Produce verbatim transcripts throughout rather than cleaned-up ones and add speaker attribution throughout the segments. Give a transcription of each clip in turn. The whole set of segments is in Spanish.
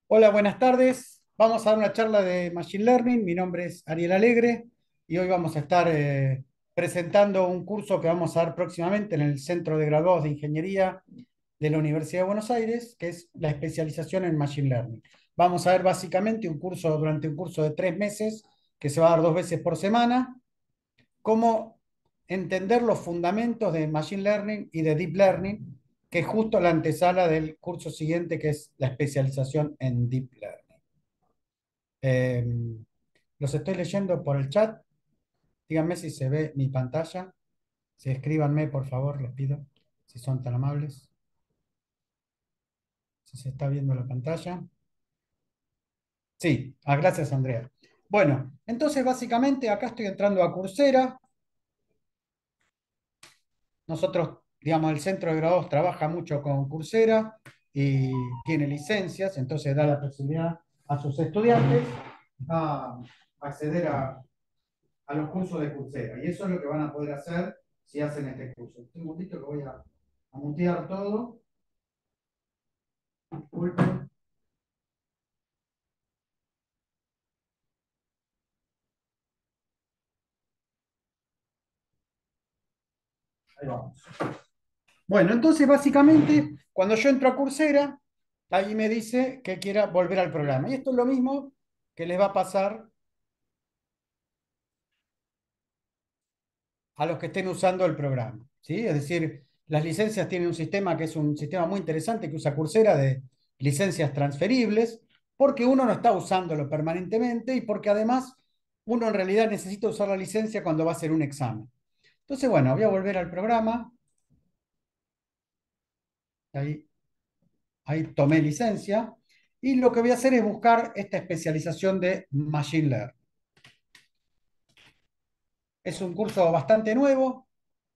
Speaker 1: Hola, buenas tardes. Vamos a dar una charla de Machine Learning. Mi nombre es Ariel Alegre y hoy vamos a estar eh, presentando un curso que vamos a dar próximamente en el Centro de Graduados de Ingeniería de la Universidad de Buenos Aires, que es la especialización en Machine Learning. Vamos a ver básicamente un curso durante un curso de tres meses que se va a dar dos veces por semana, cómo entender los fundamentos de Machine Learning y de Deep Learning, que es justo la antesala del curso siguiente, que es la especialización en Deep Learning. Eh, los estoy leyendo por el chat. Díganme si se ve mi pantalla. Si escríbanme, por favor, les pido, si son tan amables. Si se está viendo la pantalla. Sí, ah, gracias, Andrea. Bueno, entonces básicamente acá estoy entrando a Coursera. Nosotros, digamos, el centro de graduados trabaja mucho con Coursera y tiene licencias, entonces da la posibilidad a sus estudiantes a acceder a, a los cursos de Coursera. Y eso es lo que van a poder hacer si hacen este curso. Un segundito que voy a, a mutear todo. Disculpen. Ahí vamos. Bueno, entonces básicamente, cuando yo entro a Coursera, ahí me dice que quiera volver al programa. Y esto es lo mismo que les va a pasar a los que estén usando el programa, ¿sí? Es decir, las licencias tienen un sistema que es un sistema muy interesante que usa Coursera de licencias transferibles, porque uno no está usándolo permanentemente y porque además uno en realidad necesita usar la licencia cuando va a hacer un examen. Entonces, bueno, voy a volver al programa. Ahí, ahí tomé licencia. Y lo que voy a hacer es buscar esta especialización de Machine Learning. Es un curso bastante nuevo,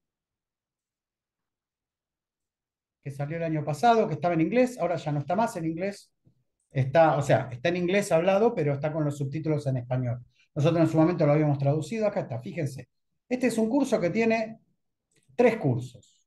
Speaker 1: que salió el año pasado, que estaba en inglés, ahora ya no está más en inglés. Está, o sea, está en inglés hablado, pero está con los subtítulos en español. Nosotros en su momento lo habíamos traducido, acá está, fíjense. Este es un curso que tiene tres cursos.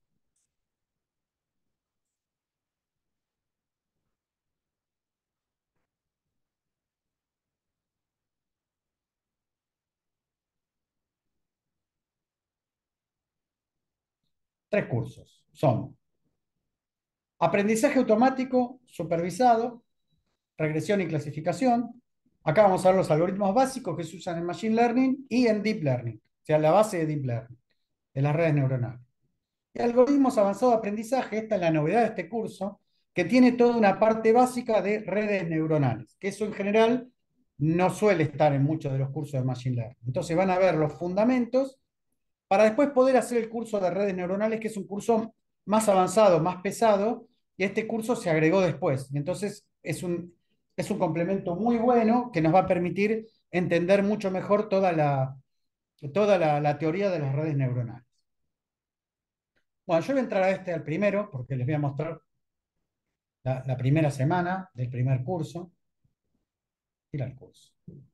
Speaker 1: Tres cursos. Son aprendizaje automático supervisado, regresión y clasificación. Acá vamos a ver los algoritmos básicos que se usan en Machine Learning y en Deep Learning, o sea, la base de Deep Learning, de las redes neuronales. Y algoritmos avanzados de aprendizaje, esta es la novedad de este curso, que tiene toda una parte básica de redes neuronales, que eso en general no suele estar en muchos de los cursos de Machine Learning. Entonces van a ver los fundamentos para después poder hacer el curso de redes neuronales, que es un curso más avanzado, más pesado, y este curso se agregó después. Entonces es un, es un complemento muy bueno que nos va a permitir entender mucho mejor toda la, toda la, la teoría de las redes neuronales. Bueno, yo voy a entrar a este al primero, porque les voy a mostrar la, la primera semana del primer curso. Ir al curso.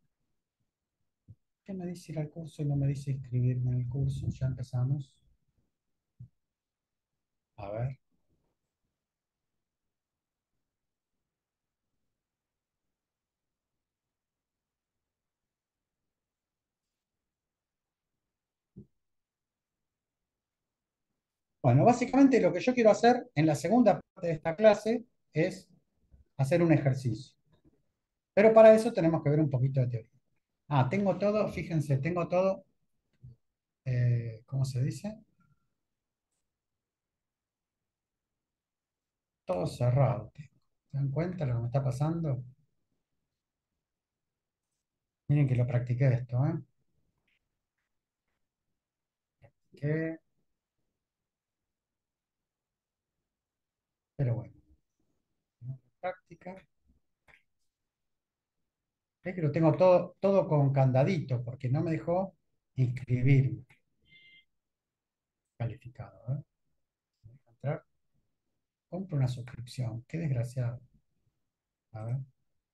Speaker 1: ¿Qué me dice ir al curso y no me dice inscribirme en el curso? Ya empezamos. A ver. Bueno, básicamente lo que yo quiero hacer en la segunda parte de esta clase es hacer un ejercicio. Pero para eso tenemos que ver un poquito de teoría. Ah, tengo todo, fíjense, tengo todo, eh, ¿cómo se dice? Todo cerrado. ¿Se dan cuenta de lo que me está pasando? Miren que lo practiqué esto, ¿eh? Que, pero bueno, práctica. Es que lo tengo todo, todo con candadito, porque no me dejó inscribirme calificado. ¿Eh? Entrar, compro una suscripción. Qué desgraciado. A ver.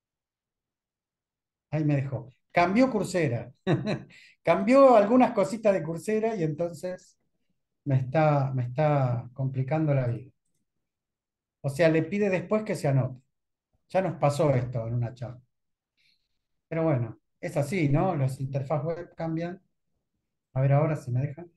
Speaker 1: Ahí me dejó. Cambió Coursera. Cambió algunas cositas de Coursera y entonces me está, me está complicando la vida. O sea, le pide después que se anote. Ya nos pasó esto en una charla. Pero bueno, es así, ¿no? Las interfaz web cambian. A ver ahora si me dejan.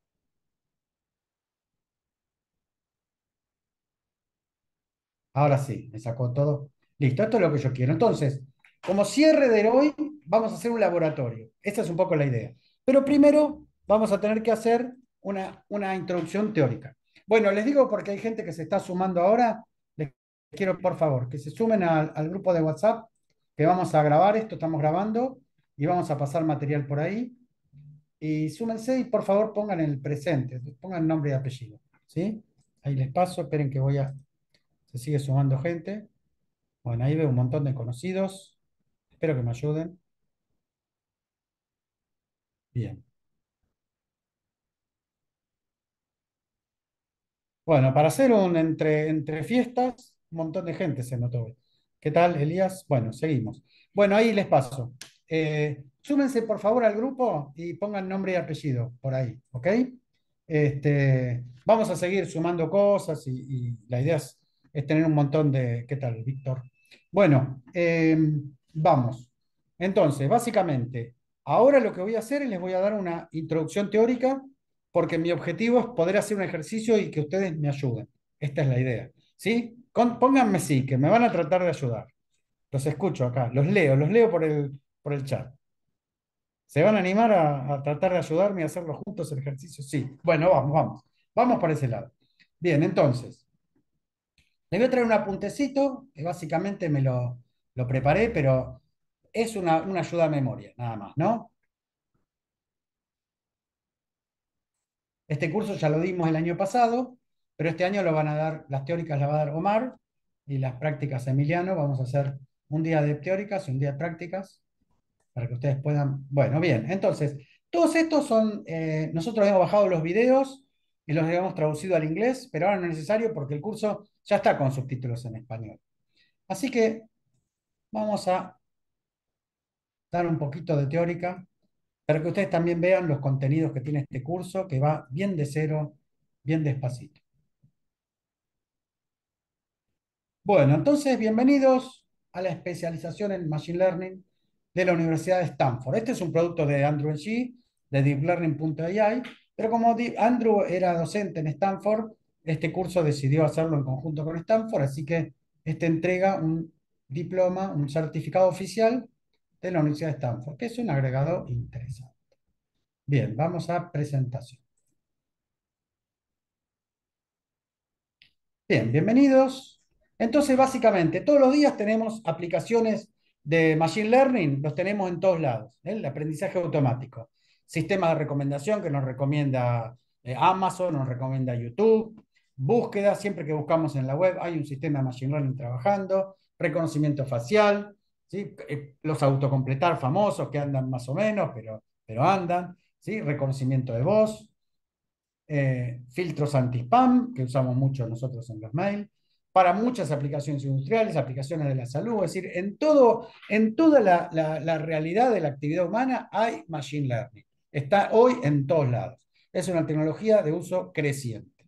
Speaker 1: Ahora sí, me sacó todo. Listo, esto es lo que yo quiero. Entonces, como cierre de hoy, vamos a hacer un laboratorio. Esa es un poco la idea. Pero primero vamos a tener que hacer una, una introducción teórica. Bueno, les digo porque hay gente que se está sumando ahora. Les quiero, por favor, que se sumen al, al grupo de WhatsApp, que vamos a grabar esto, estamos grabando y vamos a pasar material por ahí. Y súmense y por favor pongan el presente, pongan nombre y apellido. ¿Sí? Ahí les paso, esperen que voy a... Se sigue sumando gente. Bueno, ahí veo un montón de conocidos. Espero que me ayuden. Bien. Bueno, para hacer un entre, entre fiestas, un montón de gente se notó hoy. ¿Qué tal, Elías? Bueno, seguimos. Bueno, ahí les paso. Eh, súmense por favor al grupo y pongan nombre y apellido por ahí, ¿ok? Este, vamos a seguir sumando cosas y, y la idea es, es tener un montón de... ¿Qué tal, Víctor? Bueno, eh, vamos. Entonces, básicamente, ahora lo que voy a hacer es les voy a dar una introducción teórica porque mi objetivo es poder hacer un ejercicio y que ustedes me ayuden. Esta es la idea. ¿Sí? Con- pónganme sí, que me van a tratar de ayudar. Los escucho acá, los leo, los leo por el, por el chat. ¿Se van a animar a, a tratar de ayudarme a hacerlo juntos el ejercicio? Sí. Bueno, vamos, vamos. Vamos por ese lado. Bien, entonces, les voy a traer un apuntecito, que básicamente me lo, lo preparé, pero es una, una ayuda a memoria, nada más, ¿no? Este curso ya lo dimos el año pasado, pero este año lo van a dar, las teóricas las va a dar Omar y las prácticas Emiliano. Vamos a hacer un día de teóricas y un día de prácticas para que ustedes puedan. Bueno, bien, entonces, todos estos son, eh, nosotros hemos bajado los videos y los hemos traducido al inglés, pero ahora no es necesario porque el curso ya está con subtítulos en español. Así que vamos a dar un poquito de teórica para que ustedes también vean los contenidos que tiene este curso, que va bien de cero, bien despacito. Bueno, entonces, bienvenidos a la especialización en Machine Learning de la Universidad de Stanford. Este es un producto de Andrew Ng, de deep learning punto A I, pero como Di- Andrew era docente en Stanford, este curso decidió hacerlo en conjunto con Stanford, así que este entrega un diploma, un certificado oficial de la Universidad de Stanford, que es un agregado interesante. Bien, vamos a presentación. Bien, bienvenidos. Entonces, básicamente, todos los días tenemos aplicaciones de Machine Learning, los tenemos en todos lados, ¿eh? El aprendizaje automático. Sistema de recomendación que nos recomienda eh, Amazon, nos recomienda YouTube. Búsqueda, siempre que buscamos en la web hay un sistema de Machine Learning trabajando. Reconocimiento facial, ¿sí? Eh, Los autocompletar famosos que andan más o menos, pero, pero andan, ¿sí? Reconocimiento de voz, eh, filtros anti-spam, que usamos mucho nosotros en los mails, para muchas aplicaciones industriales, aplicaciones de la salud, es decir, en, todo, en toda la, la, la realidad de la actividad humana hay Machine Learning. Está hoy en todos lados. Es una tecnología de uso creciente.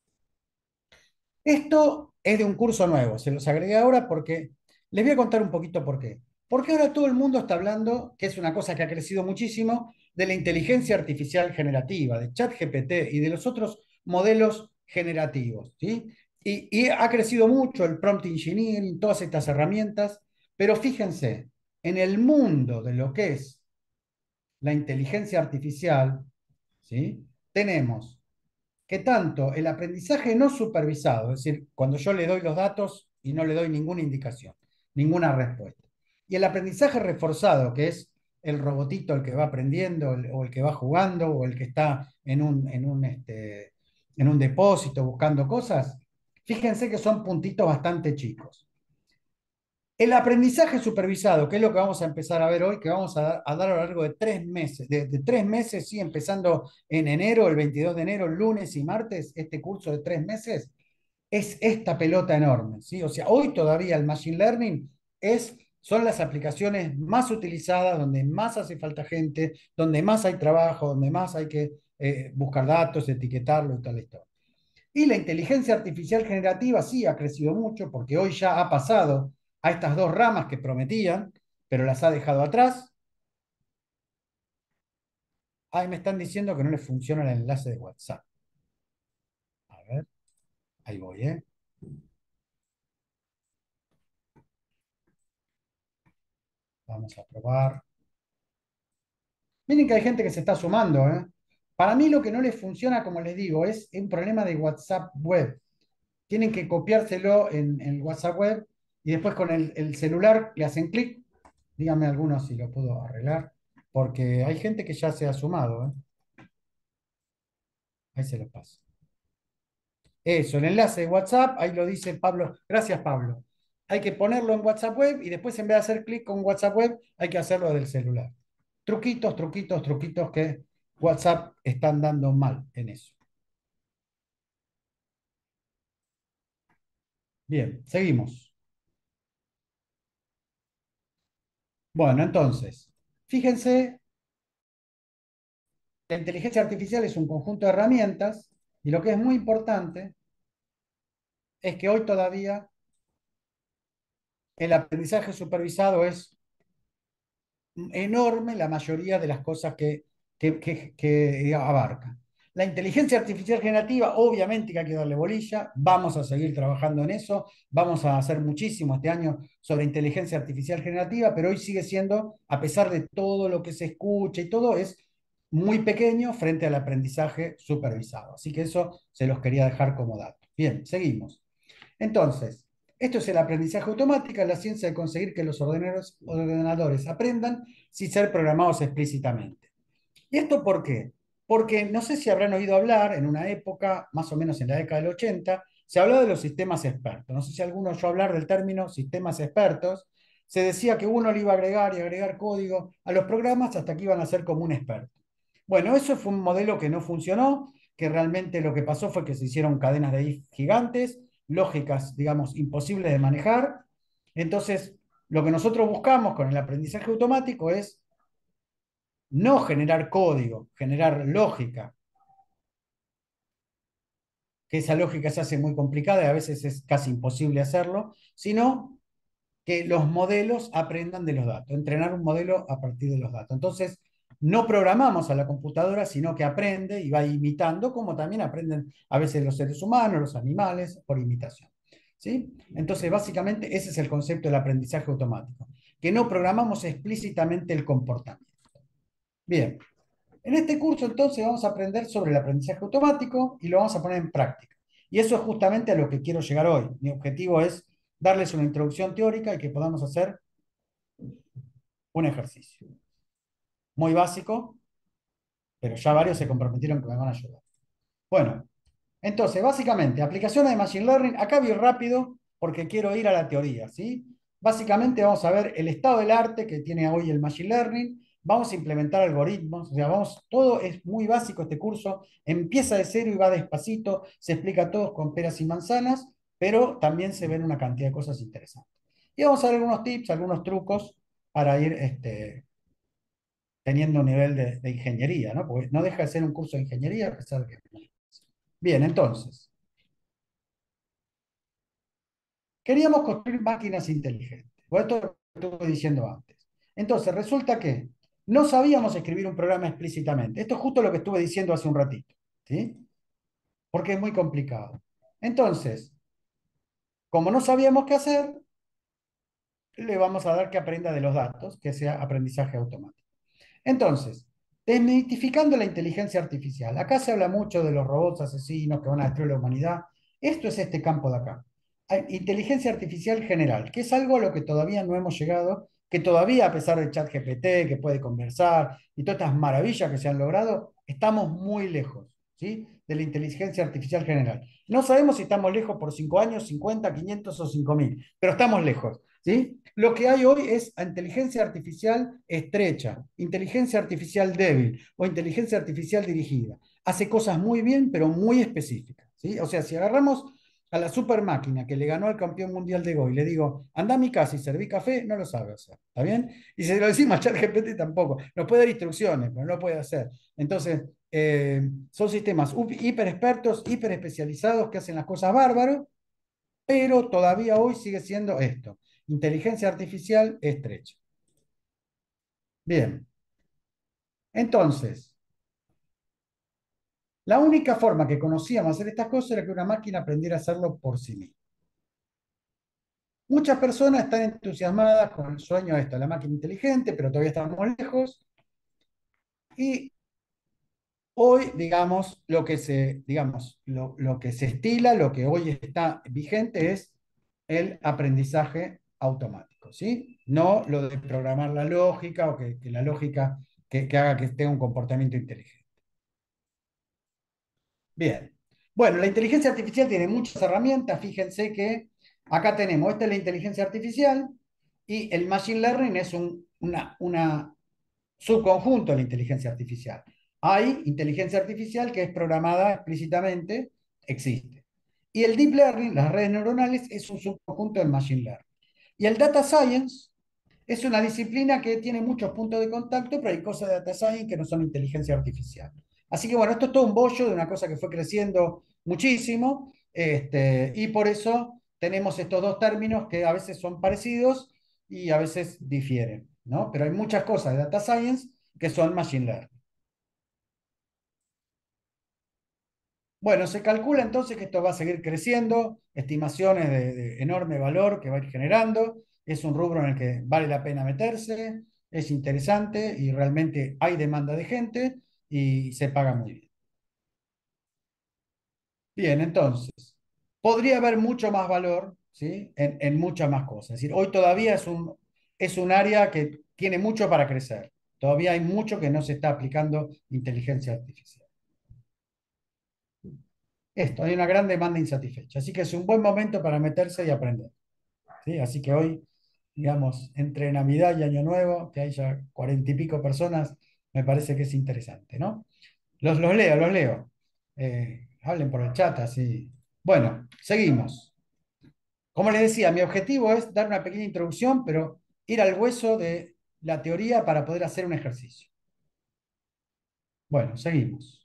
Speaker 1: Esto es de un curso nuevo, se los agregué ahora porque les voy a contar un poquito por qué. Porque ahora todo el mundo está hablando, que es una cosa que ha crecido muchísimo, de la inteligencia artificial generativa, de ChatGPT y de los otros modelos generativos, ¿sí? Y, y ha crecido mucho el prompt engineering, todas estas herramientas, pero fíjense, en el mundo de lo que es la inteligencia artificial, ¿sí? Tenemos que tanto el aprendizaje no supervisado, es decir, cuando yo le doy los datos y no le doy ninguna indicación, ninguna respuesta, y el aprendizaje reforzado, que es el robotito el que va aprendiendo el- o el que va jugando o el que está en un, en un, este, en un depósito buscando cosas, fíjense que son puntitos bastante chicos. El aprendizaje supervisado, que es lo que vamos a empezar a ver hoy, que vamos a, dar a dar a lo largo de tres meses, de, de tres meses, sí, empezando en enero, el veintidós de enero, lunes y martes, este curso de tres meses, es esta pelota enorme, ¿sí? O sea, hoy todavía el Machine Learning es, son las aplicaciones más utilizadas, donde más hace falta gente, donde más hay trabajo, donde más hay que eh, buscar datos, etiquetarlo y tal historia. Y la inteligencia artificial generativa sí ha crecido mucho porque hoy ya ha pasado. a estas dos ramas que prometían, pero las ha dejado atrás. Ahí me están diciendo que no les funciona el enlace de WhatsApp. A ver, ahí voy, ¿eh? Vamos a probar. Miren que hay gente que se está sumando, ¿eh? Para mí lo que no les funciona, como les digo, es un problema de WhatsApp web. Tienen que copiárselo en, en el WhatsApp web y después con el, el celular le hacen clic. Díganme algunos si lo puedo arreglar, porque hay gente que ya se ha sumado, ¿eh? Ahí se lo paso. Eso, el enlace de WhatsApp, ahí lo dice Pablo. Gracias, Pablo. Hay que ponerlo en WhatsApp web y después en vez de hacer clic con WhatsApp web, hay que hacerlo del celular. Truquitos, truquitos, truquitos que WhatsApp están dando mal en eso. Bien, seguimos. Bueno, entonces, fíjense, la inteligencia artificial es un conjunto de herramientas y lo que es muy importante es que hoy todavía el aprendizaje supervisado es enorme la mayoría de las cosas que, que, que- que abarca. La inteligencia artificial generativa, obviamente que hay que darle bolilla, vamos a seguir trabajando en eso, vamos a hacer muchísimo este año sobre inteligencia artificial generativa, pero hoy sigue siendo, a pesar de todo lo que se escucha y todo, es muy pequeño frente al aprendizaje supervisado. Así que eso se los quería dejar como dato. Bien, seguimos. Entonces, esto es el aprendizaje automático, la ciencia de conseguir que los ordenadores, ordenadores aprendan sin ser programados explícitamente. ¿Y esto por qué? Porque no sé si habrán oído hablar en una época, más o menos en la década del ochenta, se habló de los sistemas expertos. No sé si alguno oyó hablar del término sistemas expertos. Se decía que uno le iba a agregar y agregar código a los programas hasta que iban a ser como un experto. Bueno, eso fue un modelo que no funcionó, que realmente lo que pasó fue que se hicieron cadenas de if gigantes, lógicas, digamos, imposibles de manejar. Entonces, lo que nosotros buscamos con el aprendizaje automático es no generar código, generar lógica, que esa lógica se hace muy complicada y a veces es casi imposible hacerlo, sino que los modelos aprendan de los datos, entrenar un modelo a partir de los datos. Entonces, no programamos a la computadora, sino que aprende y va imitando, como también aprenden a veces los seres humanos, los animales, por imitación. ¿Sí? Entonces, básicamente, ese es el concepto del aprendizaje automático, que no programamos explícitamente el comportamiento. Bien, en este curso entonces vamos a aprender sobre el aprendizaje automático y lo vamos a poner en práctica. Y eso es justamente a lo que quiero llegar hoy. Mi objetivo es darles una introducción teórica y que podamos hacer un ejercicio. Muy básico, pero ya varios se comprometieron que me van a ayudar. Bueno, entonces, básicamente, aplicaciones de Machine Learning. Acá voy rápido porque quiero ir a la teoría, ¿sí? Básicamente vamos a ver el estado del arte que tiene hoy el Machine Learning. Vamos a implementar algoritmos, o sea, vamos, todo es muy básico este curso. Empieza de cero y va despacito, se explica todo con peras y manzanas, pero también se ven una cantidad de cosas interesantes. Y vamos a ver algunos tips, algunos trucos para ir este, teniendo un nivel de, de ingeniería, ¿no? Porque no deja de ser un curso de ingeniería a pesar de que... Bien, entonces, queríamos construir máquinas inteligentes. Bueno, esto lo estuve diciendo antes. Entonces, resulta que no sabíamos escribir un programa explícitamente. Esto es justo lo que estuve diciendo hace un ratito, ¿sí? Porque es muy complicado. Entonces, como no sabíamos qué hacer, le vamos a dar que aprenda de los datos, que sea aprendizaje automático. Entonces, desmitificando la inteligencia artificial. Acá se habla mucho de los robots asesinos que van a destruir la humanidad. Esto es este campo de acá. Hay inteligencia artificial general, que es algo a lo que todavía no hemos llegado, que todavía a pesar de ChatGPT, que puede conversar y todas estas maravillas que se han logrado, estamos muy lejos, ¿sí? De la inteligencia artificial general. No sabemos si estamos lejos por cinco años, cincuenta, quinientos o cinco mil, pero estamos lejos. ¿Sí? Lo que hay hoy es inteligencia artificial estrecha, inteligencia artificial débil o inteligencia artificial dirigida. Hace cosas muy bien, pero muy específicas. ¿Sí? O sea, si agarramos a la super máquina que le ganó al campeón mundial de Go y le digo, anda a mi casa y serví café, no lo sabe hacer. ¿Está bien? Y si lo decimos a ChatGPT tampoco. Nos puede dar instrucciones, pero no lo puede hacer. Entonces, eh, son sistemas hiper expertos, hiper especializados que hacen las cosas bárbaros, pero todavía hoy sigue siendo esto. inteligencia artificial estrecha. Bien, entonces, la única forma que conocíamos de hacer estas cosas era que una máquina aprendiera a hacerlo por sí misma. Muchas personas están entusiasmadas con el sueño de esto, la máquina inteligente, pero todavía estamos lejos. Y hoy, digamos, lo que se, digamos, lo, lo que se estila, lo que hoy está vigente es el aprendizaje automático, ¿sí? No lo de programar la lógica o que, que la lógica que, que haga que tenga un comportamiento inteligente. Bien. Bueno, la inteligencia artificial tiene muchas herramientas. Fíjense que acá tenemos, esta es la inteligencia artificial y el machine learning es un, una, una subconjunto de la inteligencia artificial. Hay inteligencia artificial que es programada explícitamente, existe. Y el deep learning, las redes neuronales, es un subconjunto del machine learning. Y el data science es una disciplina que tiene muchos puntos de contacto, pero hay cosas de data science que no son inteligencia artificial. Así que bueno, esto es todo un bollo de una cosa que fue creciendo muchísimo, este, y por eso tenemos estos dos términos que a veces son parecidos y a veces difieren, ¿no? Pero hay muchas cosas de data science que son machine learning. Bueno, se calcula entonces que esto va a seguir creciendo, estimaciones de, de enorme valor que va a ir generando, es un rubro en el que vale la pena meterse, es interesante y realmente hay demanda de gente y se paga muy bien. Bien, entonces, podría haber mucho más valor, ¿sí? En, en muchas más cosas. Es decir, hoy todavía es un, es un área que tiene mucho para crecer. Todavía hay mucho que no se está aplicando inteligencia artificial. Esto, hay una gran demanda insatisfecha. Así que es un buen momento para meterse y aprender. ¿Sí? Así que hoy, digamos, entre Navidad y Año Nuevo, que haya cuarenta y pico personas, me parece que es interesante, ¿no? Los, los leo, los leo. Eh, hablen por el chat, así. Bueno, seguimos. Como les decía, mi objetivo es dar una pequeña introducción, pero ir al hueso de la teoría para poder hacer un ejercicio. Bueno, seguimos.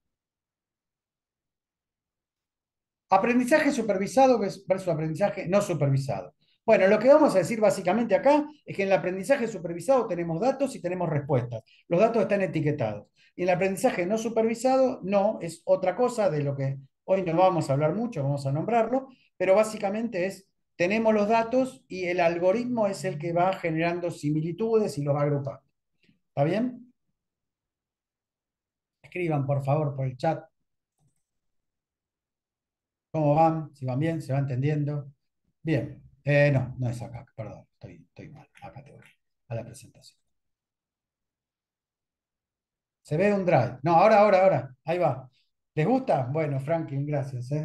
Speaker 1: Aprendizaje supervisado versus aprendizaje no supervisado. Bueno, lo que vamos a decir básicamente acá es que en el aprendizaje supervisado tenemos datos y tenemos respuestas. Los datos están etiquetados. Y en el aprendizaje no supervisado, no, es otra cosa de lo que hoy no vamos a hablar mucho, vamos a nombrarlo, pero básicamente es, tenemos los datos y el algoritmo es el que va generando similitudes y los va agrupando. ¿Está bien? Escriban, por favor, por el chat cómo van, si van bien, se va entendiendo. Bien, eh, no, no es acá, perdón, estoy, estoy mal, acá te voy, a la presentación. Se ve un drive. No, ahora, ahora, ahora, ahí va. ¿Les gusta? Bueno, Franklin, gracias. ¿Eh?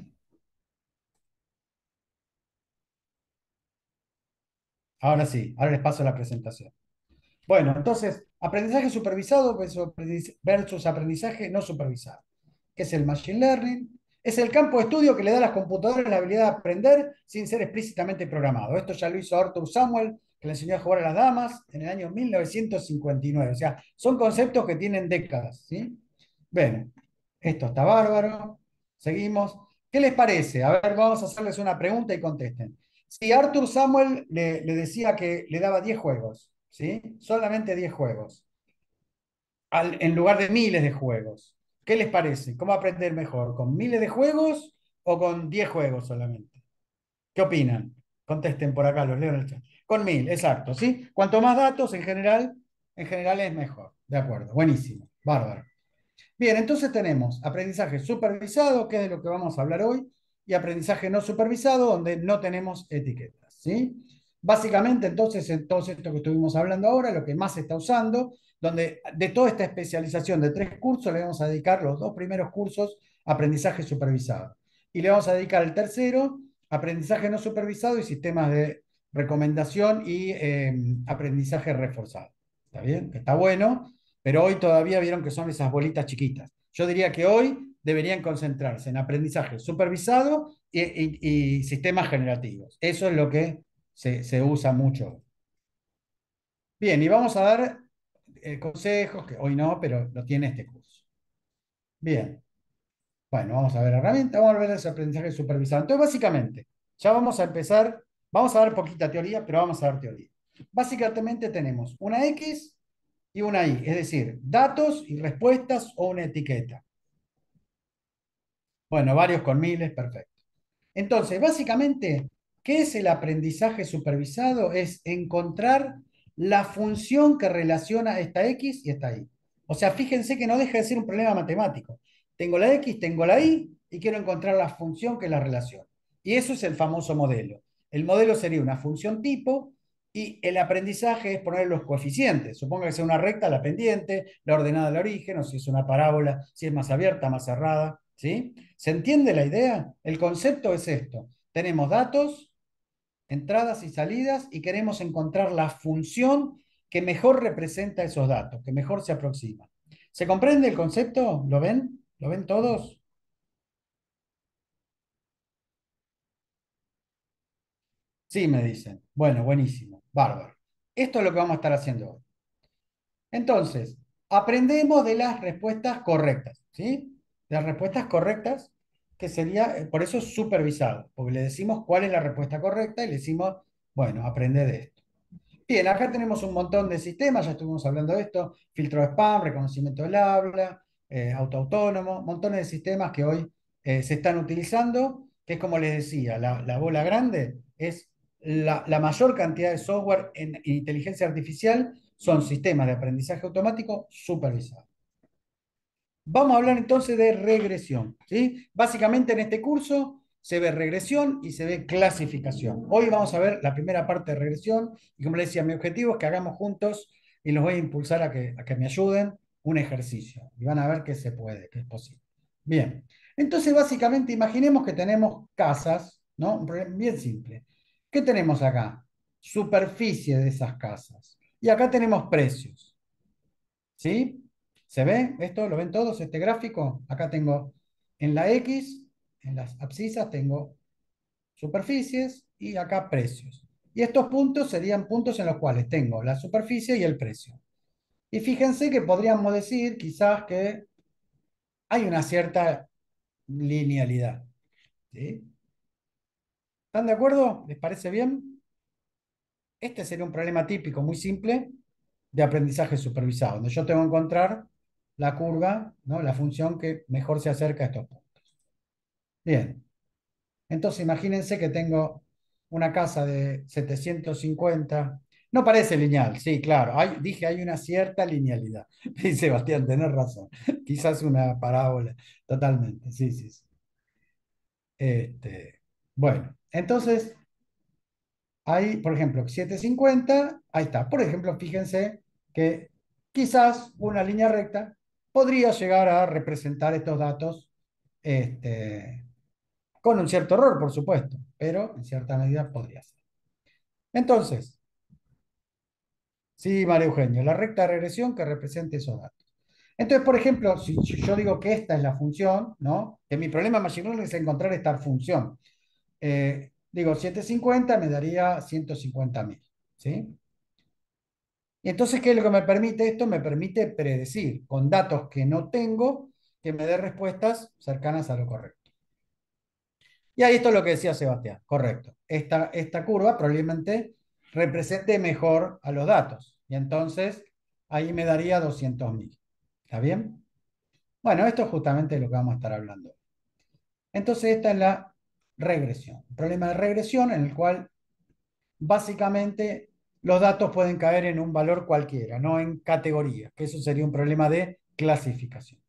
Speaker 1: Ahora sí, ahora les paso la presentación. Bueno, entonces, aprendizaje supervisado versus aprendiz- versus aprendizaje no supervisado. ¿Qué es el machine learning? Es el campo de estudio que le da a las computadoras la habilidad de aprender sin ser explícitamente programado. Esto ya lo hizo Arthur Samuel, que le enseñó a jugar a las damas en el año mil novecientos cincuenta y nueve. O sea, son conceptos que tienen décadas, ¿sí? Bueno, esto está bárbaro. Seguimos. ¿Qué les parece? A ver, vamos a hacerles una pregunta y contesten. Si Arthur Samuel le, le decía que le daba diez juegos, ¿sí? Solamente diez juegos, al- en lugar de miles de juegos. ¿Qué les parece? ¿Cómo aprender mejor? ¿Con miles de juegos o con diez juegos solamente? ¿Qué opinan? Contesten por acá, los leo en el chat. Con mil, exacto, ¿sí? Cuanto más datos en general, en general es mejor. De acuerdo, buenísimo, bárbaro. Bien, entonces tenemos aprendizaje supervisado, que es de lo que vamos a hablar hoy, y aprendizaje no supervisado, donde no tenemos etiquetas, ¿sí? Básicamente, entonces, en todo esto que estuvimos hablando ahora, lo que más se está usando, donde de toda esta especialización de tres cursos, le vamos a dedicar los dos primeros cursos a aprendizaje supervisado. Y le vamos a dedicar el tercero, aprendizaje no supervisado y sistemas de recomendación y eh, aprendizaje reforzado. ¿Está bien? Está bueno, pero hoy todavía vieron que son esas bolitas chiquitas. Yo diría que hoy deberían concentrarse en aprendizaje supervisado y, y- y sistemas generativos. Eso es lo que se, se usa mucho. Bien, y vamos a dar eh, consejos, que hoy no, pero lo tiene este curso. Bien, bueno, vamos a ver herramientas, vamos a ver ese aprendizaje supervisado. Entonces, básicamente, ya vamos a empezar Vamos a ver poquita teoría, pero vamos a ver teoría. Básicamente tenemos una X y una Y, es decir, datos y respuestas o una etiqueta. Bueno, varios con miles, perfecto. Entonces, básicamente, ¿qué es el aprendizaje supervisado? Es encontrar la función que relaciona esta X y esta Y. O sea, fíjense que no deja de ser un problema matemático. Tengo la X, tengo la Y y quiero encontrar la función que la relaciona. Y eso es el famoso modelo. El modelo sería una función tipo y el aprendizaje es poner los coeficientes. Suponga que sea una recta, la pendiente, la ordenada, el origen, o si es una parábola, si es más abierta, más cerrada, ¿sí? ¿Se entiende la idea? El concepto es esto. Tenemos datos, entradas y salidas y queremos encontrar la función que mejor representa esos datos, que mejor se aproxima. ¿Se comprende el concepto? ¿Lo ven? ¿Lo ven todos? Sí, me dicen. Bueno, buenísimo. Bárbaro. Esto es lo que vamos a estar haciendo hoy. Entonces, aprendemos de las respuestas correctas, ¿sí? De las respuestas correctas, que sería, eh, por eso es supervisado, porque le decimos cuál es la respuesta correcta y le decimos, bueno, aprende de esto. Bien, acá tenemos un montón de sistemas, ya estuvimos hablando de esto, filtro de spam, reconocimiento del habla, eh, auto autónomo, montones de sistemas que hoy eh, se están utilizando, que es como les decía, la, la bola grande es la, la mayor cantidad de software en, en inteligencia artificial son sistemas de aprendizaje automático supervisados. Vamos a hablar entonces de regresión, ¿sí? Básicamente en este curso se ve regresión y se ve clasificación. Hoy vamos a ver la primera parte de regresión y como les decía, mi objetivo es que hagamos juntos y los voy a impulsar a que, a que me ayuden un ejercicio y van a ver que se puede, que es posible. Bien, entonces básicamente imaginemos que tenemos casas, ¿no? Un problema bien simple. ¿Qué tenemos acá? Superficie de esas casas. Y acá tenemos precios. ¿Sí? ¿Se ve esto? ¿Lo ven todos este gráfico? Acá tengo en la X, en las abscisas, tengo superficies y acá precios. Y estos puntos serían puntos en los cuales tengo la superficie y el precio. Y fíjense que podríamos decir quizás que hay una cierta linealidad. ¿Sí? ¿Están de acuerdo? ¿Les parece bien? Este sería un problema típico, muy simple, de aprendizaje supervisado, donde yo tengo que encontrar la curva, ¿no? La función que mejor se acerca a estos puntos. Bien, entonces imagínense que tengo una casa de setecientos cincuenta. No parece lineal, sí, claro. Hay, dije, hay una cierta linealidad. Sí, Sebastián, tenés razón. Quizás una parábola, totalmente. Sí, sí, sí. Este, bueno, entonces hay, por ejemplo, setecientos cincuenta, ahí está. Por ejemplo, fíjense que quizás una línea recta podría llegar a representar estos datos este, con un cierto error, por supuesto, pero en cierta medida podría ser. Entonces, sí, María Eugenia, la recta de regresión que represente esos datos. Entonces, por ejemplo, si yo digo que esta es la función, ¿no? Que mi problema en Machine Learning es encontrar esta función. Eh, digo, setecientos cincuenta me daría ciento cincuenta mil, ¿sí? Y entonces, ¿qué es lo que me permite esto? Me permite predecir con datos que no tengo que me dé respuestas cercanas a lo correcto. Y ahí esto es lo que decía Sebastián, correcto. Esta, esta curva probablemente represente mejor a los datos. Y entonces ahí me daría doscientos mil. ¿Está bien? Bueno, esto es justamente lo que vamos a estar hablando. Entonces esta es la regresión. Un problema de regresión en el cual básicamente los datos pueden caer en un valor cualquiera, no en categorías, que eso sería un problema de clasificación.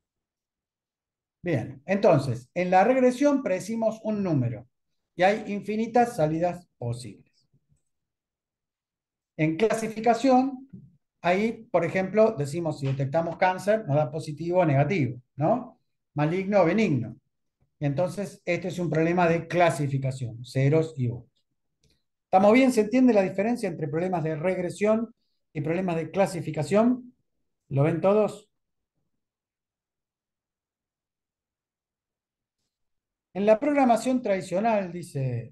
Speaker 1: Bien, entonces, en la regresión predecimos un número y hay infinitas salidas posibles. En clasificación, ahí, por ejemplo, decimos si detectamos cáncer, nos da positivo o negativo, ¿no? Maligno o benigno. Y entonces, este es un problema de clasificación, ceros y unos. ¿Estamos bien? ¿Se entiende la diferencia entre problemas de regresión y problemas de clasificación? ¿Lo ven todos? En la programación tradicional, dice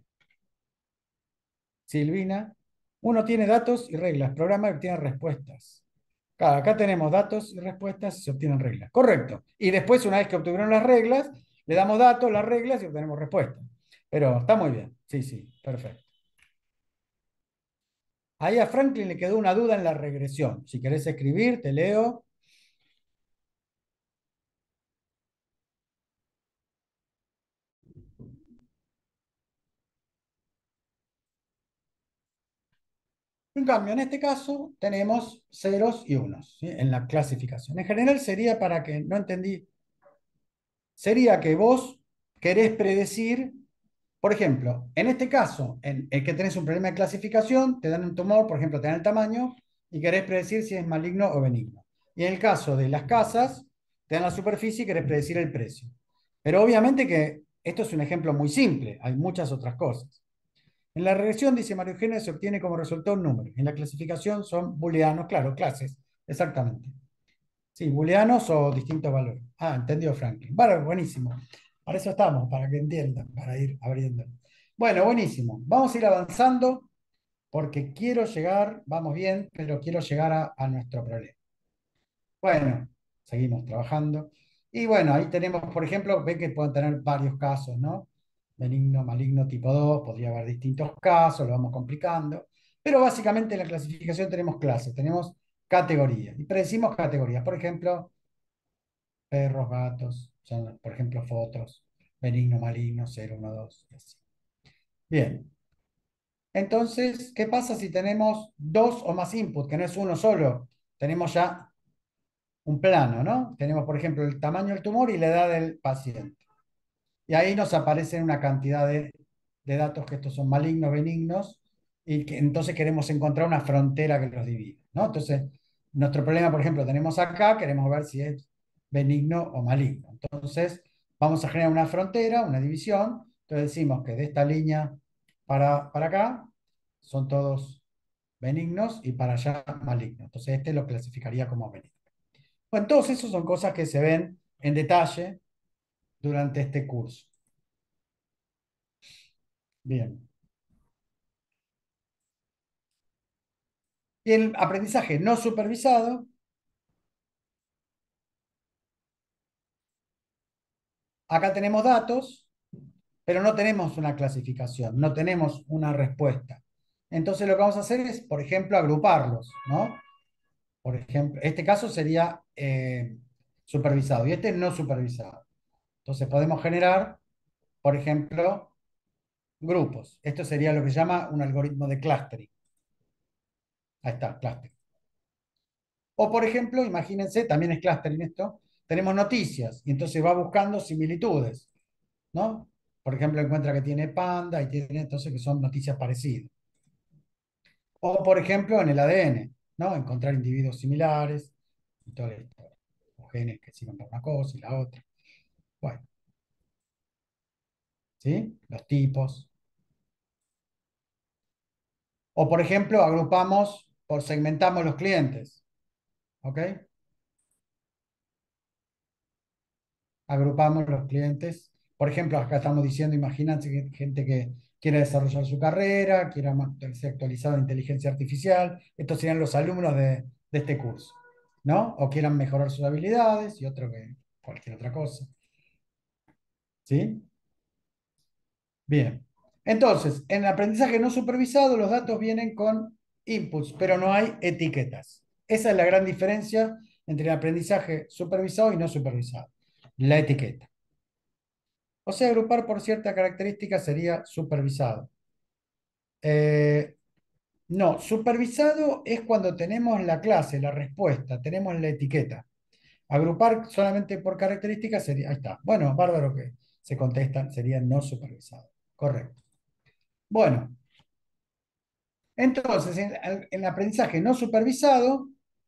Speaker 1: Silvina, uno tiene datos y reglas, programa y obtiene respuestas. Claro, acá tenemos datos y respuestas y se obtienen reglas. Correcto. Y después, una vez que obtuvieron las reglas, le damos datos, las reglas y obtenemos respuestas. Pero está muy bien. Sí, sí, perfecto. Ahí a Franklin le quedó una duda en la regresión. Si querés escribir, te leo. En cambio, en este caso tenemos ceros y unos, ¿sí? En la clasificación. En general sería para que, no entendí, sería que vos querés predecir, por ejemplo, en este caso, en el que tenés un problema de clasificación, te dan un tumor, por ejemplo, te dan el tamaño y querés predecir si es maligno o benigno. Y en el caso de las casas, te dan la superficie y querés predecir el precio. Pero obviamente que esto es un ejemplo muy simple, hay muchas otras cosas. En la regresión, dice Mario Eugenia, se obtiene como resultado un número. En la clasificación son booleanos, claro, clases, exactamente. Sí, booleanos o distintos valores. Ah, entendido Franklin. Bueno, buenísimo. Para eso estamos, para que entiendan, para ir abriendo. Bueno, buenísimo. Vamos a ir avanzando porque quiero llegar, vamos bien, pero quiero llegar a, a nuestro problema. Bueno, seguimos trabajando. Y bueno, ahí tenemos, por ejemplo, ven que pueden tener varios casos, ¿no? Benigno, maligno, tipo dos, podría haber distintos casos, lo vamos complicando. Pero básicamente en la clasificación tenemos clases, tenemos categorías. Y predecimos categorías. Por ejemplo, perros, gatos, son, por ejemplo, fotos, benigno, maligno, cero, uno, dos, y así. Bien. Entonces, ¿qué pasa si tenemos dos o más inputs, que no es uno solo? Tenemos ya un plano, ¿no? Tenemos, por ejemplo, el tamaño del tumor y la edad del paciente. Y ahí nos aparecen una cantidad de, de datos que estos son malignos, benignos, y que entonces queremos encontrar una frontera que los divida, ¿no? Entonces, nuestro problema, por ejemplo, tenemos acá, queremos ver si es benigno o maligno. Entonces, vamos a generar una frontera, una división. Entonces decimos que de esta línea para, para acá son todos benignos y para allá malignos. Entonces, este lo clasificaría como benigno. Bueno, todos esos son cosas que se ven en detalle durante este curso. Bien. Y el aprendizaje no supervisado, acá tenemos datos, pero no tenemos una clasificación, no tenemos una respuesta. Entonces lo que vamos a hacer es, por ejemplo, agruparlos, ¿no? Por ejemplo, este caso sería eh, supervisado y este no supervisado. Entonces podemos generar, por ejemplo, grupos. Esto sería lo que se llama un algoritmo de clustering. Ahí está, clustering. O por ejemplo, imagínense, también es clustering esto, tenemos noticias y entonces va buscando similitudes, ¿no? Por ejemplo, encuentra que tiene panda y tiene entonces que son noticias parecidas. O por ejemplo, en el A D N, ¿no? Encontrar individuos similares y todo esto. O genes que sirven para una cosa y la otra. Bueno, ¿sí? Los tipos. O por ejemplo, agrupamos, por segmentamos los clientes, ¿ok? Agrupamos los clientes. Por ejemplo, acá estamos diciendo, imagínense que gente que quiere desarrollar su carrera, quiera mantenerse actualizado en inteligencia artificial. Estos serían los alumnos de, de este curso, ¿no? O quieran mejorar sus habilidades y otro que cualquier otra cosa. ¿Sí? Bien. Entonces, en el aprendizaje no supervisado, los datos vienen con inputs, pero no hay etiquetas. Esa es la gran diferencia entre el aprendizaje supervisado y no supervisado. La etiqueta. O sea, agrupar por cierta característica sería supervisado. Eh, no, supervisado es cuando tenemos la clase, la respuesta, tenemos la etiqueta. Agrupar solamente por características sería, ahí está. Bueno, bárbaro que se contestan, sería no supervisado. Correcto. Bueno, entonces en, en el aprendizaje no supervisado,